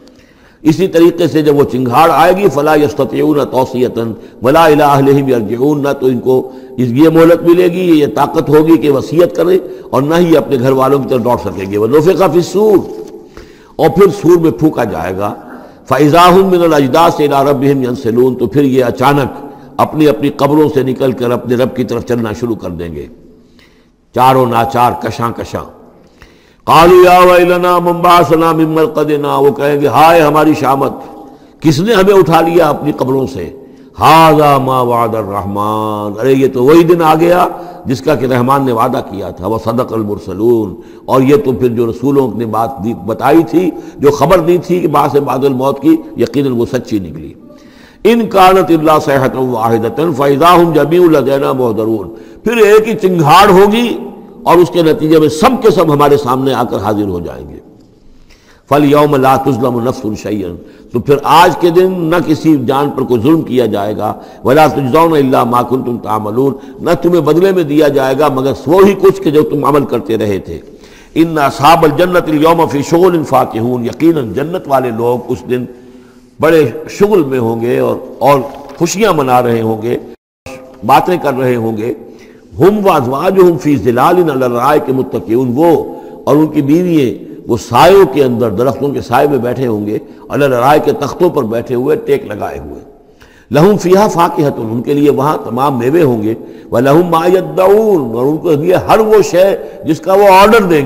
اسی طریقے سے جب وہ چنگھاڑ آئے گی فلا یستطیعون توصیۃ ولا الی اہلہم یرجعون، نہ تو ان کو یہ مہلت ملے گی، یہ طاقت ہوگی کہ وصیت کریں، اور نہ ہی اپنے گھر والوں کی طرف لوٹ سکیں گے۔ ونفخ فی الصور، اور پھر سور میں پھونکا جائے گا، فاذا هم من الاجداث الی ربہم ینسلون، تو پھر یہ اچانک اپنی اپنی قبروں سے نکل کر اپنے رب کی طرف چلنا شروع کر دیں گے، چاروں ناچار کشاں کشاں۔ قالوا یا ویلنا من بعثنا من مرقدنا، وہ کہیں گے ہائے ہماری شامت، کس نے ہمیں اٹھا لیا اپنی قبروں سے۔ ھذا ما وعد الرحمن، ارے یہ تو وہی دن آ گیا جس کا کہ رحمان نے وعدہ کیا تھا، وصدق المرسلون، اور یہ تو پھر جو رسولوں نے بات بتائی تھی، جو خبر دی تھی کہ بعث بعد الموت کی، یقیناً وہ سچی نکلی۔ ان کانت الا صیحۃ واحدۃ فاذا هم جميع لدینا محضرون، پھر ایک ہی چنگھاڑ ہوگی اور اس کے نتیجے میں سب کے سب ہمارے سامنے آ کر حاضر ہو جائیں گے۔ فَالْيَوْمَ لَا تُظْلَمُ نَفْسٌ شَيْئًا، تو پھر آج کے دن نہ کسی جان پر کوئی ظلم کیا جائے گا، وَلَا تُجْزَوْنَ إِلَّا مَا كُنتُمْ تَعْمَلُونَ، نہ تمہیں بدلے میں دیا جائے گا مگر وہی کچھ کہ جو تم عمل کرتے رہے تھے۔ إِنَّ أَصْحَابَ الْجَنَّةِ الْيَوْمَ فِي شُغُلٍ فَاكِهُونَ، یقیناً جنت والے لوگ اس دن بڑے شغل میں ہوں گے اور اور خوشیاں منا رہے ہوں گے، باتیں کر رہے ہوں گے۔ ہم وازواجہم فی ظلال علی الارائک متکئون، وہ اور ان کی بیوییں وہ سایوں کے اندر، درختوں کے سائے میں بیٹھے ہوں گے، علی الارائک کے تختوں پر بیٹھے ہوئے، ٹیک لگائے ہوئے۔ لہم فیہا فاکہۃ، ان کے لیے وہاں تمام میوے ہوں گے، ولہم ما یدعون، اور ان کے لیے ہر وہ شے جس کا وہ آرڈر دیں گے۔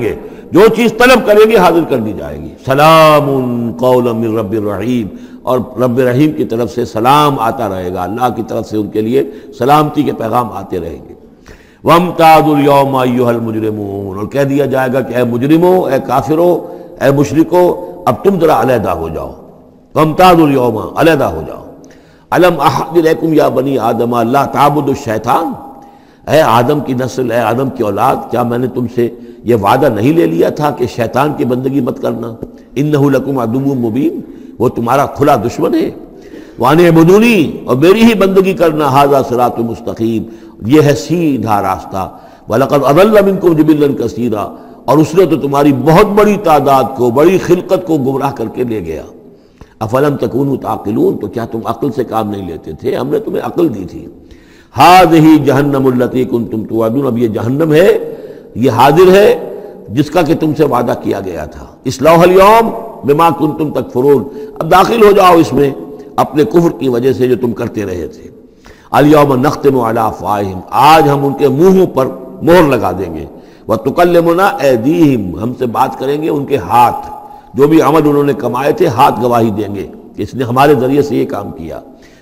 جو چیز طلب کریں گے حاضر کر دی جائے گی. سلام قولا من رب الرحیم، اور رب رحیم کی طرف سے سلام آتا رہے گا، اللہ کی طرف سے ان کے لیے سلامتی کے پیغام آتے رہیں گے. وَامْتَازُوا الْيَوْمَ أَيُّهَا الْمُجْرِمُونَ، اور کہہ دیا جائے گا کہ اے مجرمو، اے کافرو، اے مشرکو، اب تم ذرا علیحدہ ہو جاؤ. وَامْتَازُوا الْيَوْمَ، علیحدہ ہو جاؤ. أَلَمْ أَعْهَدْ إِلَيْكُمْ يَا بَنِي آدَمَ أَلَّا تَعْبُدُوا الشَّيْطَانَ، اے آدم کی نسل، اے آدم کی اولاد، کیا میں نے تم سے یہ وعدہ نہیں لے لیا تھا کہ شیطان کی بندگی مت کرنا؟ إِنَّهُ لَكُمْ عَدُوٌّ مُبِينٌ، وہ تمہارا کھلا دشمن ہے. وَأَنِ اعْبُدُونِي، اور میری ہی بندگی کرنا. هَذَا صِرَاطٌ مُسْتَقِيمٌ، یہ ہے سیدھا راستہ. وَلَقَدْ أَضَلَّ مِنكُمْ جِبِلًّا كَثِيرًا، اور اس نے تو تمہاری بہت بڑی تعداد کو، بڑی خلقت کو گمراہ کر کے لے گیا. أَفَلَمْ تَكُونُوا تَعْقِلُونَ، تو کیا تم عقل سے کام نہیں لیتے تھے؟ ہم نے تمہیں عقل دی تھی. هَذِهِ جَهَنَّمُ الَّتِي كُنتُمْ تُوعَدُونَ، اب یہ جہنم ہے، یہ حاضر ہے جس کا کہ تم سے وعدہ کیا گیا تھا. اصلوها اليوم بما كنتم تکفرون، اب داخل ہو جاؤ اس میں اپنے کفر کی وجہ سے جو تم کرتے رہے تھے. الیوم نختم علی افواہہم، آج ہم ان کے منہوں پر مہر لگا دیں گے. وتکلمنا ایدیہم، ہم سے بات کریں گے ان کے ہاتھ، جو بھی عمل انہوں نے کمائے تھے ہاتھ گواہی دیں گے کہ اس نے ہمارے ذریعے سے یہ کام کیا.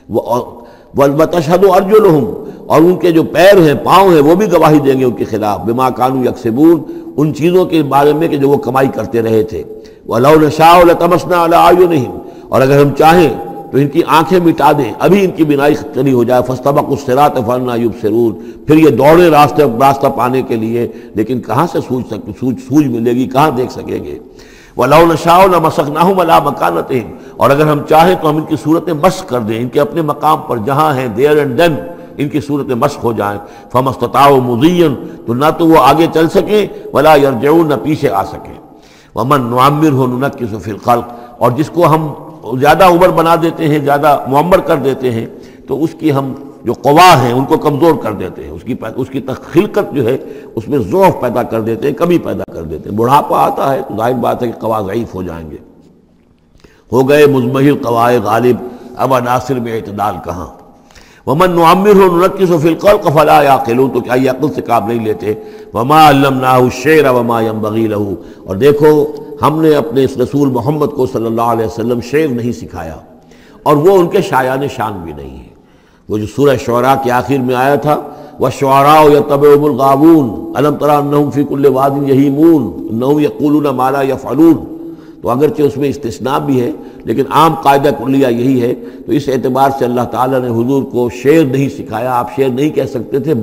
وتشہد ارجلہم، اور ان کے جو پیر ہیں، پاؤں ہیں، وہ بھی گواہی دیں گے ان کے خلاف. بما کانوا یکسبون، ان چیزوں کے بارے میں کہ جو وہ کمائی کرتے رہے تھے. وَلَوْ نَشَاءُ لَطَمَسْنَا عَلَىٰ أَعْيُنِهِمْ، اور اگر ہم چاہیں تو ان کی آنکھیں مٹا دیں، ابھی ان کی بینائی چلی ہو جائے. فَاسْتَبَقُوا الصِّرَاطَ فَأَنَّىٰ يُبْصِرُونَ، پھر یہ دوڑے راستے راستہ پانے کے لیے، لیکن کہاں سے سوج سک سوج سوج ملے گی، کہاں دیکھ سکیں گے. وَلَوْ نَشَاءُ لَمَسَخْنَاهُمْ عَلَىٰ مَكَانَتِهِمْ، اور اگر ہم چاہیں تو ہم ان کی صورتیں مسخ کر دیں، ان کے اپنے مقام پر جہاں ہیں دیر اینڈ دین ان کی صورتیں مسخ ہو جائیں. فَمَا اسْتَطَاعُوا مُضِيًّا، تو نہ تو وہ آگے چل سکیں، وَلَا يَرْجِعُونَ، نہ پیچھے آ سکیں. وَمَن نُعَمِّرْهُ نُنَكِّسُ فِي الْخَلْقِ، اور جس کو ہم زیادہ عمر بنا دیتے ہیں، زیادہ معمر کر دیتے ہیں، تو اس کی ہم جو قوا ہیں ان کو کمزور کر دیتے ہیں، اس کی اس کی خلقت جو ہے اس میں ضعف پیدا کر دیتے ہیں، کمی پیدا کر دیتے ہیں. بڑھاپا آتا ہے تو ظاہر بات ہے کہ قوا ضعیف ہو جائیں گے. ہو گئے مزمحل قوائے غالب، اب عناصر میں اعتدال کہاں. وَمَن نُعَمِّرْهُ نُنَكِّسُ فِي الْخَلْقِ فَلَا يَعْقِلُونَ، تو کیا یہ عقل سے کام نہیں لیتے. وَمَا عَلَّمْنَاهُ الشِّعْرَ وَمَا يَنبَغِي لَهُ، اور دیکھو ہم نے اپنے اس رسول محمد کو صلی اللہ علیہ وسلم شعر نہیں سکھایا، اور وہ ان کے شایان شان بھی نہیں ہے. وہ جو سورہ شعراء کے آخر میں آیا تھا، وَالشُّعَرَاءُ يَتَّبِعُهُمُ الْغَاوُونَ أَلَمْ تَرَ أَنَّهُمْ فِي كُلِّ وَادٍ يَهِيمُونَ إِنَّهُمْ يَقُولُونَ مَا لَا يَفْعَلُونَ. تو اگرچہ اس میں استثناء بھی ہے لیکن عام قاعدہ کلیہ یہی ہے. تو اس اعتبار سے اللہ تعالیٰ نے حضور کو شعر نہیں سکھایا، آپ شعر نہیں کہہ سکتے تھے،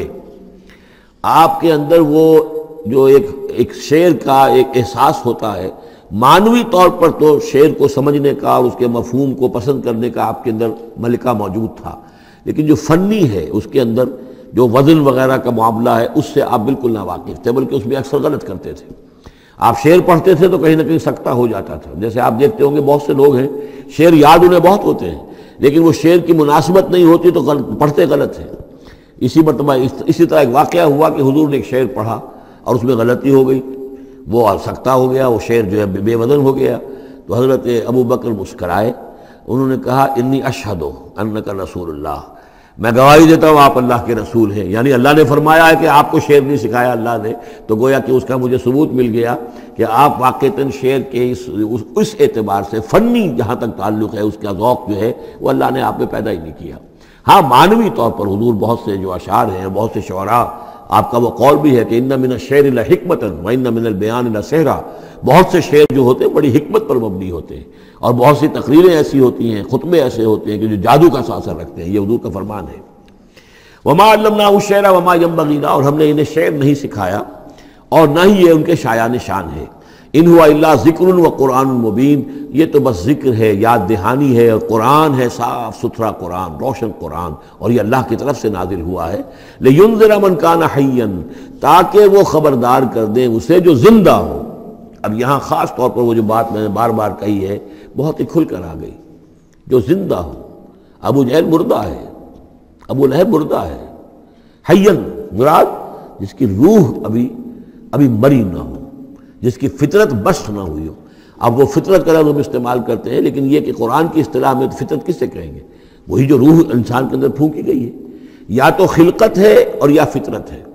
بلکہ آپ کے اندر وہ جو ایک ایک شعر کا ایک احساس ہوتا ہے، معنوی طور پر تو شعر کو سمجھنے کا اور اس کے مفہوم کو پسند کرنے کا آپ کے اندر ملکہ موجود تھا، لیکن جو فنی ہے اس کے اندر جو وزن وغیرہ کا معاملہ ہے اس سے آپ بالکل ناواقف تھے، بلکہ اس میں اکثر غلط کرتے تھے. آپ شعر پڑھتے تھے تو کہیں نہ کہیں سکتہ ہو جاتا تھا. جیسے آپ دیکھتے ہوں گے بہت سے لوگ ہیں شعر یاد انہیں بہت ہوتے ہیں، لیکن وہ شعر کی مناسبت نہیں ہوتی تو پڑھتے غلط ہیں. اسی مرتبہ اسی طرح ایک واقعہ ہوا کہ حضور نے ایک شعر پڑھا اور اس میں غلطی ہو گئی، وہ سکتہ ہو گیا، وہ شعر جو ہے بے وزن ہو گیا. تو حضرت ابو بکر مسکرائے، انہوں نے کہا انی اشہد انک رسول اللہ، میں گواہی دیتا ہوں آپ اللہ کے رسول ہیں. یعنی اللہ نے فرمایا ہے کہ آپ کو شعر نہیں سکھایا اللہ نے، تو گویا کہ اس کا مجھے ثبوت مل گیا کہ آپ واقعتاً شعر کے اس اس اعتبار سے فنی جہاں تک تعلق ہے اس کا ذوق جو ہے وہ اللہ نے آپ میں پیدا ہی نہیں کیا. ہاں معنوی طور پر حضور بہت سے جو اشعار ہیں، بہت سے شعراء، آپ کا وہ قول بھی ہے کہ ان من الشعر لحکمۃ وان من البیان لسحرا، بہت سے شعر جو ہوتے ہیں بڑی حکمت پر مبنی ہوتے ہیں، اور بہت سی تقریریں ایسی ہوتی ہیں، خطبے ایسے ہوتے ہیں کہ جو جادو کا اثر رکھتے ہیں. یہ حضور کا فرمان ہے. وما علمناه الشعر وما ينبغي له، اور ہم نے انہیں شعر نہیں سکھایا اور نہ ہی یہ ان کے شایان شان ہے. ان هو الا ذکر و قرآن مبین، یہ تو بس ذکر ہے، یاد دہانی ہے، اور قرآن ہے، صاف ستھرا قرآن، روشن قرآن، اور یہ اللہ کی طرف سے نازل ہوا ہے. لینذر من کان حیا، تاکہ وہ خبردار کر دیں اسے جو زندہ ہو. اب یہاں خاص طور پر وہ جو بات میں نے بار بار کہی ہے بہت ہی کھل کر آ گئی، جو زندہ ہو. ابو جہل مردہ ہے، ابو لہب مردہ ہے. حیّن مراد جس کی روح ابھی ابھی مری نہ ہو، جس کی فطرت بست نہ ہوئی ہو. اب وہ فطرت کا لفظ ہم استعمال کرتے ہیں، لیکن یہ کہ قرآن کی اصطلاح میں فطرت کس سے کہیں گے؟ وہی جو روح انسان کے اندر پھونکی گئی ہے. یا تو خلقت ہے اور یا فطرت ہے.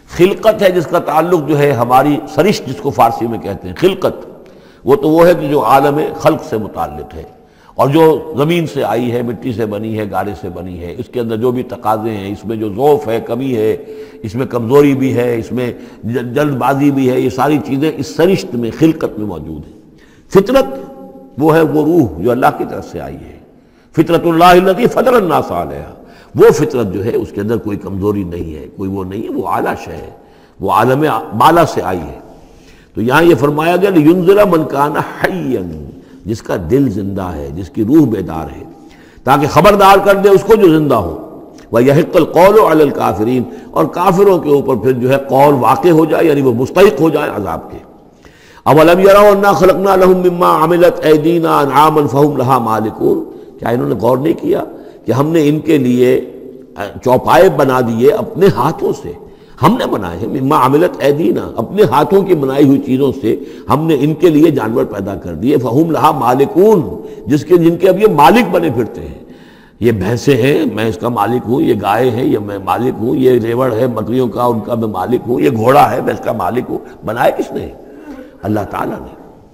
خلقت ہے جس کا تعلق جو ہے ہماری سرشت جس کو فارسی میں کہتے ہیں خلقت، وہ تو وہ ہے کہ جو عالم خلق سے متعلق ہے، اور جو زمین سے آئی ہے، مٹی سے بنی ہے، گارے سے بنی ہے، اس کے اندر جو بھی تقاضے ہیں، اس میں جو ضعف ہے، کمی ہے، اس میں کمزوری بھی ہے، اس میں جلد بازی بھی ہے، یہ ساری چیزیں اس سرشت میں خلقت میں موجود ہیں۔ فطرت وہ ہے وہ روح جو اللہ کی طرف سے آئی ہے، فطرت اللہ التی فطر الناس علیہا، وہ فطرت جو ہے اس کے اندر کوئی کمزوری نہیں ہے، کوئی وہ نہیں ہے، وہ اعلیٰ شے ہے، وہ عالم بالا سے آئی ہے۔ تو یہاں یہ فرمایا گیا لِيُنذِرَ مَنْ كَانَ حَيًّا، جس کا دل زندہ ہے، جس کی روح بیدار ہے، تاکہ خبردار کر دے اس کو جو زندہ ہو، وَيَحِقَّ الْقَوْلُ عَلَى الْكَافِرِينَ، اور کافروں کے اوپر پھر جو ہے قول واقع ہو جائے، یعنی وہ مستحق ہو جائے عذاب کے۔ اَوَلَمْ يَرَوْا أَنَّا خَلَقْنَا لَهُم مِّمَّا عَمِلَتْ أَيْدِينَا أَنْعَامًا فَهُمْ لَهَا مَالِكُونَ، کیا انہوں نے غور نہیں کیا کہ ہم نے ان کے لیے چوپائے بنا دیے اپنے ہاتھوں سے، ہم نے بنائے ہیں، مما عملت ایدینا، اپنے ہاتھوں کی بنائی ہوئی چیزوں سے ہم نے ان کے لیے جانور پیدا کر دیے، فہم لہا مالکون، جس کے جن کے اب یہ مالک بنے پھرتے ہیں۔ یہ بھینسیں ہیں، میں اس کا مالک ہوں، یہ گائے ہیں، یہ میں مالک ہوں، یہ ریوڑ ہے بکریوں کا، ان کا میں مالک ہوں، یہ گھوڑا ہے، میں اس کا مالک ہوں۔ بنائے کس نے؟ اللہ تعالیٰ نے۔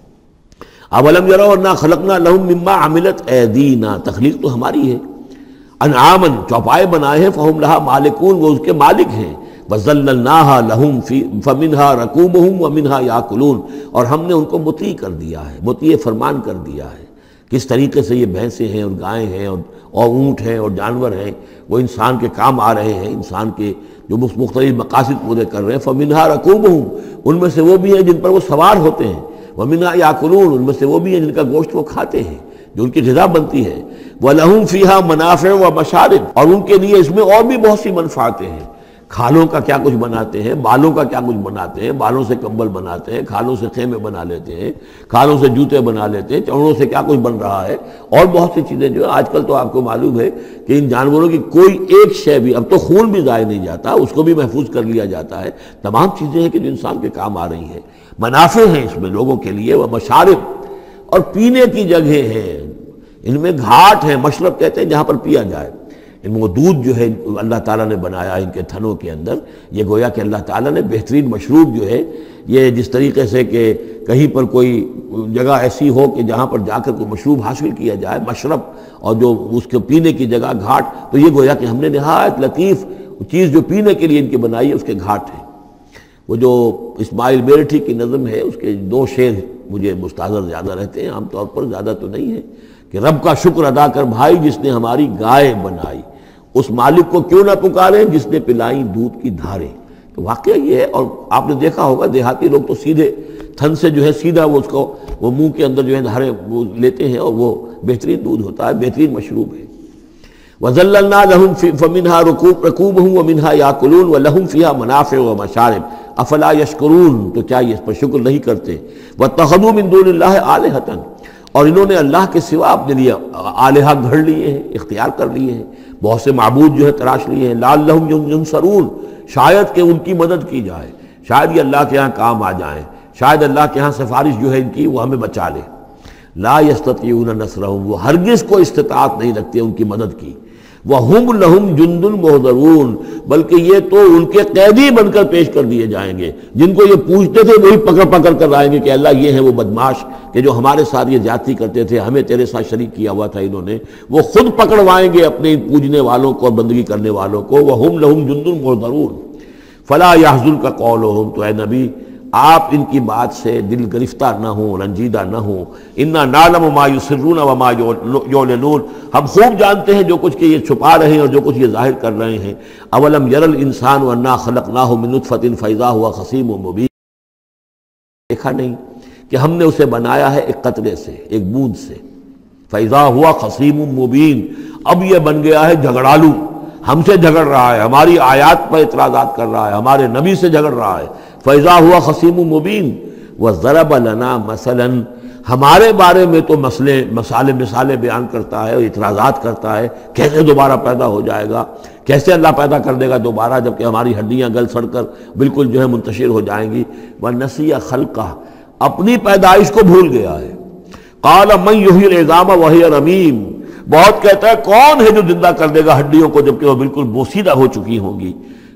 اولم یروا انا خلقنا لهم مما عملت ایدینا، تخلیق تو ہماری ہے، انعامن، چوپائے بنائے ہیں، فہم لہا مالکون، وہ اس کے مالک ہیں، وَذَلَّلْنَاهَا لَهُمْ فَمِنْهَا رَكُوبُهُمْ وَمِنْهَا يَأْكُلُونَ، اور ہم نے ان کو مطیع کر دیا ہے، مطیع فرمان کر دیا ہے۔ کس طریقے سے یہ بھینسیں ہیں اور گائیں ہیں اور اور اونٹ ہیں اور جانور ہیں، وہ انسان کے کام آ رہے ہیں، انسان کے جو مختلف مقاصد پورے کر رہے ہیں۔ فَمِنْهَا رَكُوبُهُمْ، ان میں سے وہ بھی ہیں جن پر وہ سوار ہوتے ہیں، وَمِنْهَا يَأْكُلُونَ، ان میں سے وہ بھی ہیں جن کا گوشت وہ کھاتے ہیں، جو ان کی غذا بنتی ہے۔ وَلَهُمْ فِيهَا مَنَافِعُ وَمَشَارِبُ، اور ان کے لیے اس میں اور بھی بہت سی منفعتیں ہیں۔ کھالوں کا کیا کچھ بناتے ہیں، بالوں کا کیا کچھ بناتے ہیں، بالوں سے کمبل بناتے ہیں، کھالوں سے خیمے بنا لیتے ہیں، کھالوں سے جوتے بنا لیتے ہیں، چمڑوں سے کیا کچھ بن رہا ہے، اور بہت سی چیزیں جو آج کل تو آپ کو معلوم ہے کہ ان جانوروں کی کوئی ایک شے بھی، اب تو خون بھی ضائع نہیں جاتا، اس کو بھی محفوظ کر لیا جاتا ہے، تمام چیزیں ہیں کہ جو انسان کے کام آ رہی ہیں، منافع ہیں اس میں لوگوں کے لیے، وہ مشارب، اور پینے کی جگہیں ہیں، ان میں گھاٹ ہیں، مشرب کہتے ہیں جہاں پر پیا جائے، ان میں وہ دودھ جو ہے اللہ تعالیٰ نے بنایا ان کے تھنوں کے اندر، یہ گویا کہ اللہ تعالیٰ نے بہترین مشروب جو ہے، یہ جس طریقے سے کہ کہیں پر کوئی جگہ ایسی ہو کہ جہاں پر جا کر کوئی مشروب حاصل کیا جائے، مشرب، اور جو اس کے پینے کی جگہ گھاٹ، تو یہ گویا کہ ہم نے نہایت لطیف چیز جو پینے کے لیے ان کی بنائی ہے، اس کے گھاٹ ہیں۔ وہ جو اسماعیل بیرٹھی کی نظم ہے، اس کے دو شعر مجھے مستحضر زیادہ رہتے ہیں، عام طور پر زیادہ تو نہیں ہے، کہ رب کا شکر ادا کر بھائی جس نے ہماری گائے بنائی، اس مالک کو کیوں نہ پکارے جس نے پلائی دودھ کی دھاریں۔ تو واقعہ یہ ہے، اور آپ نے دیکھا ہوگا دیہاتی لوگ تو سیدھے تھن سے جو ہے سیدھا وہ اس کو وہ منہ کے اندر جو ہے دھاریں وہ لیتے ہیں، اور وہ بہترین دودھ ہوتا ہے، بہترین مشروب ہے۔ وَذَلَّلْنَا لَهُمْ فَمِنْهَا رَكُوبُهُمْ وَمِنْهَا يَأْكُلُونَ وَلَهُمْ فِيهَا مَنَافِعُ وَمَشَارِبُ أَفَلَا يَشْكُرُونَ، تو کیا یہ اس پر شکر نہیں کرتے؟ وَاتَّخَذُوا مِن دُونِ اللَّهِ آلِهَةً، اور انہوں نے اللہ کے سوا اپنے لیے آلہہ گھڑ لیے ہیں، اختیار کر لیے ہیں، بہت سے معبود جو ہے تراش لیے ہیں، لَعَلَّهُمْ يُنصَرُونَ، شاید کہ ان کی مدد کی جائے، شاید یہ اللہ کے ہاں کام آ جائیں، شاید اللہ کے ہاں سفارش جو ہے ان کی وہ ہمیں بچا لے۔ لا يستطيعون نصرهم، وہ ہرگز کو استطاعت نہیں رکھتے ان کی مدد کی۔ وَهُمْ لَهُمْ جُنْدٌ مُحْضَرُونَ، بلکہ یہ تو ان کے قیدی بن کر پیش کر دیے جائیں گے، جن کو یہ پوچھتے تھے وہی پکڑ پکڑ کر لائیں گے کہ اللہ یہ ہیں وہ بدماش کہ جو ہمارے ساتھ یہ زیادتی کرتے تھے، ہمیں تیرے ساتھ شریک کیا ہوا تھا انہوں نے، وہ خود پکڑوائیں گے اپنے پوجنے والوں کو اور بندگی کرنے والوں کو۔ وَهُمْ لَهُمْ جُنْدٌ مُحْضَرُونَ فَلَا يَحْزُنْكَ قَوْلُهُمْ، تو اے نبی آپ ان کی بات سے دل گرفتار نہ ہوں، رنجیدہ نہ ہوں۔ اِنَّا نَعْلَمُ مَا يُسِرُّونَ وَمَا يُعْلِنُونَ، ہم خوب جانتے ہیں جو کچھ کہ یہ چھپا رہے ہیں اور جو کچھ یہ ظاہر کر رہے ہیں۔ اَوَلَمْ يَرَ الْإِنسَانُ أَنَّا خَلَقْنَاهُ مِن نُطْفَةٍ فَإِذَا هُوَ خَصِيمٌ مُبِينٌ، دیکھا نہیں کہ ہم نے اسے بنایا ہے ایک قطرے سے، ایک بوند سے، فَإِذَا هُوَ خَصِيمٌ مُبِينٌ، اب یہ بن گیا ہے جھگڑالو، ہم سے جھگڑ رہا ہے، ہماری آیات پر اعتراضات کر رہا ہے، ہمارے نبی سے جھگڑ رہا ہے۔ فَإِذَا هُوَ خَصِيمٌ مُبِينٌ وَضَرَبَ لَنَا مَثَلًا، ہمارے بارے میں تو مسئلے مسالے مثالیں بیان کرتا ہے اور اعتراضات کرتا ہے، کیسے دوبارہ پیدا ہو جائے گا، کیسے اللہ پیدا کر دے گا دوبارہ جبکہ ہماری ہڈیاں گل سڑ کر بالکل جو ہے منتشر ہو جائیں گی۔ وَنَسِيَ خَلْقَهُ، اپنی پیدائش کو بھول گیا ہے۔ قَالَ مَن يُحْيِي الْعِظَامَ وَهِيَ رَمِيمٌ، بہت کہتا ہے کون ہے جو زندہ کر دے گا ہڈیوں کو جبکہ وہ بالکل بوسیدہ ہو چکی ہوں گی۔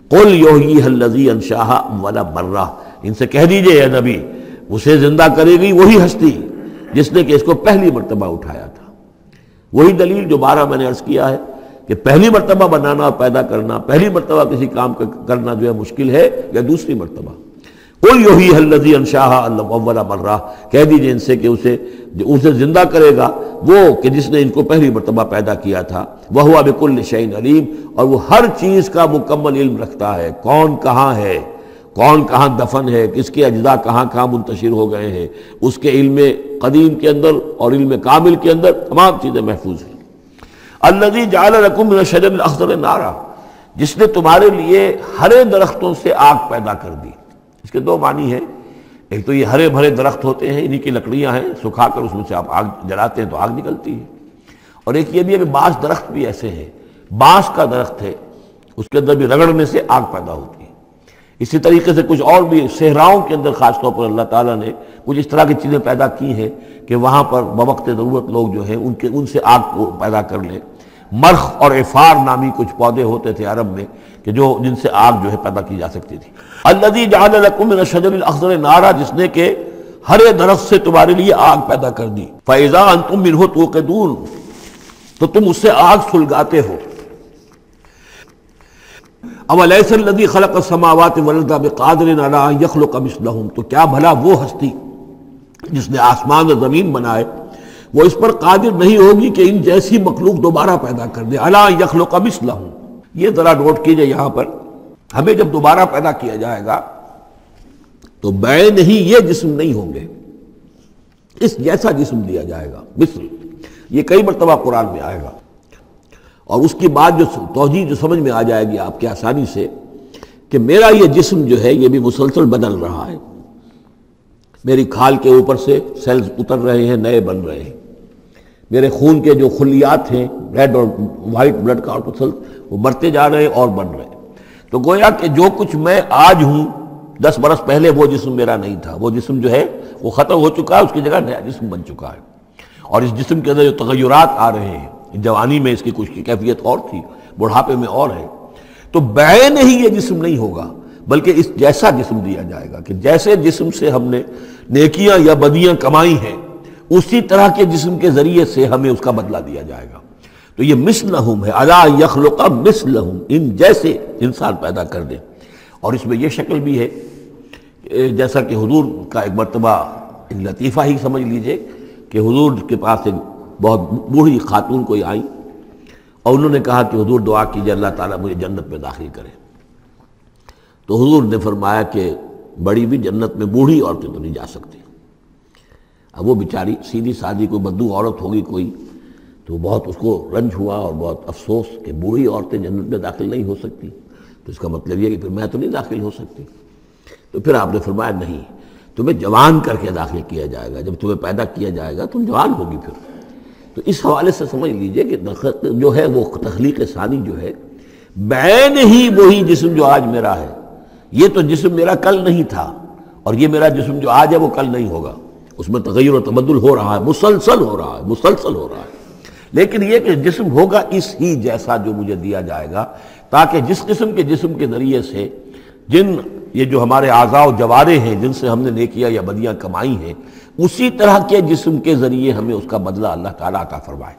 قل یحییھا الذی انشاھا اول مرہ، ان سے کہہ دیجئے اے نبی اسے زندہ کرے گی وہی ہستی جس نے کہ اس کو پہلی مرتبہ اٹھایا تھا۔ وہی دلیل جو بارہ میں نے عرض کیا ہے کہ پہلی مرتبہ بنانا اور پیدا کرنا، پہلی مرتبہ کسی کام کا کرنا جو ہے مشکل ہے یا دوسری مرتبہ۔ قل یحییھا الذی انشاھا اول مرہ، کہہ دیجئے ان سے کہ اسے اسے زندہ کرے گا وہ کہ جس نے ان کو پہلی مرتبہ پیدا کیا تھا، وہو بکل شیء علیم، اور وہ ہر چیز کا مکمل علم رکھتا ہے، کون کہاں ہے، کون کہاں دفن ہے، کس کے اجزاء کہاں کہاں منتشر ہو گئے ہیں، اس کے علم قدیم کے اندر اور علم کامل کے اندر تمام چیزیں محفوظ ہیں۔ الذی جعل لکم من الشجر الاخضر نارا، جس نے تمہارے لیے ہرے درختوں سے آگ پیدا کر دی۔ اس کے دو معنی ہیں، ایک تو یہ ہرے بھرے درخت ہوتے ہیں، انہی کی لکڑیاں ہیں، سکھا کر اس میں سے آپ آگ جلاتے ہیں تو آگ نکلتی ہے، اور ایک یہ بھی ہے کہ بعض درخت بھی ایسے ہیں، بانس کا درخت ہے اس کے اندر بھی رگڑنے سے آگ پیدا ہوتی ہے۔ اسی طریقے سے کچھ اور بھی صحراؤں کے اندر خاص طور پر اللہ تعالیٰ نے کچھ اس طرح کی چیزیں پیدا کی ہیں کہ وہاں پر بوقت ضرورت لوگ جو ہیں ان کے ان سے آگ کو پیدا کر لیں۔ مرخ اور عفار نامی کچھ پودے ہوتے تھے عرب میں کہ جو جن سے آگ جو ہے پیدا کی جا سکتی تھی۔ الذی جعل لکم من الشجر الاخضر نارا، جس نے کہ ہرے درخت سے تمہارے لیے آگ پیدا کر دی۔ فاذا انتم منہ توقدون، تو تم اس سے آگ سلگاتے ہو۔ اولیس الذی خلق السماوات والارض بقادر علی ان یخلق مثلہم، تو کیا بھلا وہ ہستی جس نے آسمان اور زمین بنائے وہ اس پر قادر نہیں ہوگی کہ ان جیسی مخلوق دوبارہ پیدا کر دے، علی ان یخلق مثلہم۔ یہ ذرا نوٹ کیجئے، یہاں پر ہمیں جب دوبارہ پیدا کیا جائے گا تو بے نہیں یہ جسم نہیں ہوں گے، اس جیسا جسم دیا جائے گا، مثل، یہ کئی مرتبہ قرآن میں آئے گا، اور اس کی بات جو توجیہ جو سمجھ میں آ جائے گی آپ کے آسانی سے کہ میرا یہ جسم جو ہے یہ بھی مسلسل بدل رہا ہے، میری کھال کے اوپر سے سیلز اتر رہے ہیں، نئے بن رہے ہیں، میرے خون کے جو خلیات ہیں ریڈ اور وائٹ بلڈ کارپسل وہ بڑھتے جا رہے ہیں اور بن رہے ہیں۔ تو گویا کہ جو کچھ میں آج ہوں دس برس پہلے وہ جسم میرا نہیں تھا، وہ جسم جو ہے وہ ختم ہو چکا ہے، اس کی جگہ نیا جسم بن چکا ہے، اور اس جسم کے اندر جو تغیرات آ رہے ہیں، جوانی میں اس کی کچھ کی کیفیت اور تھی، بڑھاپے میں اور ہے، تو بے نہیں یہ جسم نہیں ہوگا بلکہ اس جیسا جسم دیا جائے گا کہ جیسے جسم سے ہم نے نیکیاں یا بدیاں کمائی ہیں اسی طرح کے جسم کے ذریعے سے ہمیں اس کا بدلہ دیا جائے گا۔ تو یہ مثلہم ہے، الا یخلق مثلہم، ان جیسے انسان پیدا کر دے۔ اور اس میں یہ شکل بھی ہے جیسا کہ حضور کا ایک مرتبہ ایک لطیفہ ہی سمجھ لیجئے کہ حضور کے پاس ایک بہت بوڑھی خاتون کوئی آئی اور انہوں نے کہا کہ حضور دعا کیجئے اللہ تعالیٰ مجھے جنت میں داخل کرے۔ تو حضور نے فرمایا کہ بڑی بھی جنت میں بوڑھی عورتیں تو نہیں جا سکتی۔ اب وہ بیچاری سیدھی سادھی کوئی بدو عورت ہوگی کوئی، تو بہت اس کو رنج ہوا اور بہت افسوس کہ بوڑھی عورتیں جنت میں داخل نہیں ہو سکتی، تو اس کا مطلب یہ کہ پھر میں تو نہیں داخل ہو سکتی۔ تو پھر آپ نے فرمایا نہیں، تمہیں جوان کر کے داخل کیا جائے گا، جب تمہیں پیدا کیا جائے گا تم جوان ہوگی پھر۔ تو اس حوالے سے سمجھ لیجئے کہ جو ہے وہ تخلیق ثانی جو ہے بعین ہی وہی جسم جو آج میرا ہے، یہ تو جسم میرا کل نہیں تھا، اور یہ میرا جسم جو آج ہے وہ کل نہیں ہوگا، اس میں تغیر و تبدل ہو رہا ہے، مسلسل ہو رہا ہے مسلسل ہو رہا ہے لیکن یہ کہ جسم ہوگا اس ہی جیسا جو مجھے دیا جائے گا، تاکہ جس قسم کے جسم کے ذریعے سے جن یہ جو ہمارے اعضاء و جوارے ہیں جن سے ہم نے نیکیاں یا بدیاں کمائی ہیں اسی طرح کے جسم کے ذریعے ہمیں اس کا بدلہ اللہ تعالیٰ عطا فرمائے۔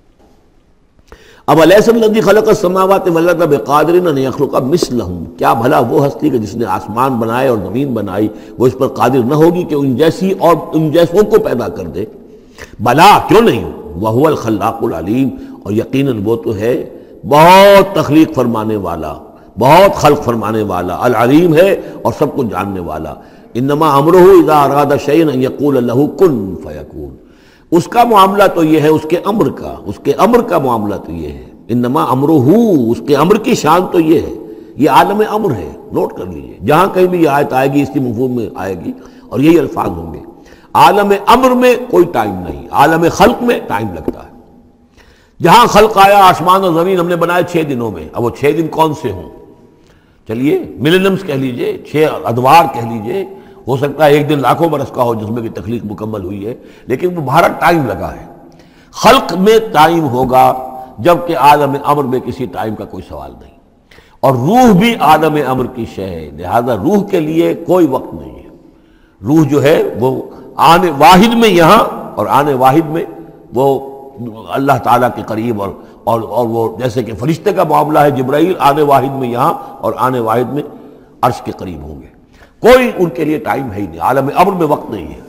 اب الیس الذی خلق السماوات والارض بقادر ان یخلق مثلہم، کیا بھلا وہ ہستی کہ جس نے آسمان بنائے اور زمین بنائی وہ اس پر قادر نہ ہوگی کہ ان جیسی اور ان جیسوں کو پیدا کر دے؟ بلا، کیوں نہیں، وہو الخلاق العلیم، اور یقیناً وہ تو ہے بہت تخلیق فرمانے والا، بہت خلق فرمانے والا، العلیم ہے اور سب کو جاننے والا۔ انما امرہ اذا اراد شیئا ان یقول له کن فیکون، اس کا معاملہ تو یہ ہے، اس کے امر کا اس کے امر کا معاملہ تو یہ ہے، انما امرہ، اس کے امر کی شان تو یہ ہے، یہ عالم امر ہے، نوٹ کر لیجئے، جہاں کہیں بھی یہ آیت آئے گی اس کی مفہوم میں آئے گی اور یہی الفاظ ہوں گے۔ عالم امر میں کوئی ٹائم نہیں، عالم خلق میں ٹائم لگتا ہے۔ جہاں خلق آیا آسمان اور زمین ہم نے بنائے چھ دنوں میں، اب وہ چھ دن کون سے ہوں، چلیے ملینمز کہہ لیجئے، چھ ادوار کہہ لیجئے، ہو سکتا ہے ایک دن لاکھوں برس کا ہو جس میں بھی تخلیق مکمل ہوئی ہے، لیکن وہ بھارا ٹائم لگا ہے۔ خلق میں ٹائم ہوگا جبکہ عالم امر میں کسی ٹائم کا کوئی سوال نہیں۔ اور روح بھی عالم امر کی شے ہے، لہذا روح کے لیے کوئی وقت نہیں ہے۔ روح جو ہے وہ آنے واحد میں یہاں اور آنے واحد میں وہ اللہ تعالیٰ کے قریب، اور اور اور وہ جیسے کہ فرشتے کا معاملہ ہے، جبرائیل آنے واحد میں یہاں اور آنے واحد میں عرش کے قریب ہوں گے، کوئی ان کے لیے ٹائم ہے ہی نہیں، عالم امر میں وقت نہیں ہے۔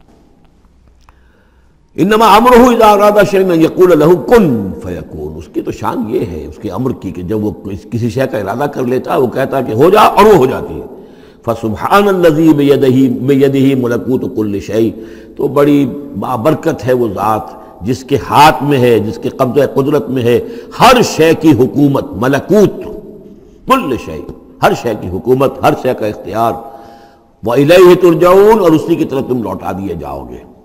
انما امرہ اذا اراد شیئا ان یقول له کن فیکون، اس کی تو شان یہ ہے اس کے امر کی کہ جب وہ کسی شے کا ارادہ کر لیتا ہے وہ کہتا ہے کہ ہو جا اور وہ ہو جاتی ہے۔ فسبحان الذی بیدہ بیدہ ملکوت کل شیء، تو بڑی بابرکت ہے وہ ذات جس کے ہاتھ میں ہے، جس کے قبضہ قدرت میں ہے ہر شے کی حکومت، ملکوت کل شیء، ہر شے کی حکومت، ہر شے کا اختیار۔ وَإِلَيْهِ تُرْجَعُونَ، اور اسی کی طرف تم لوٹا دیے جاؤ گے۔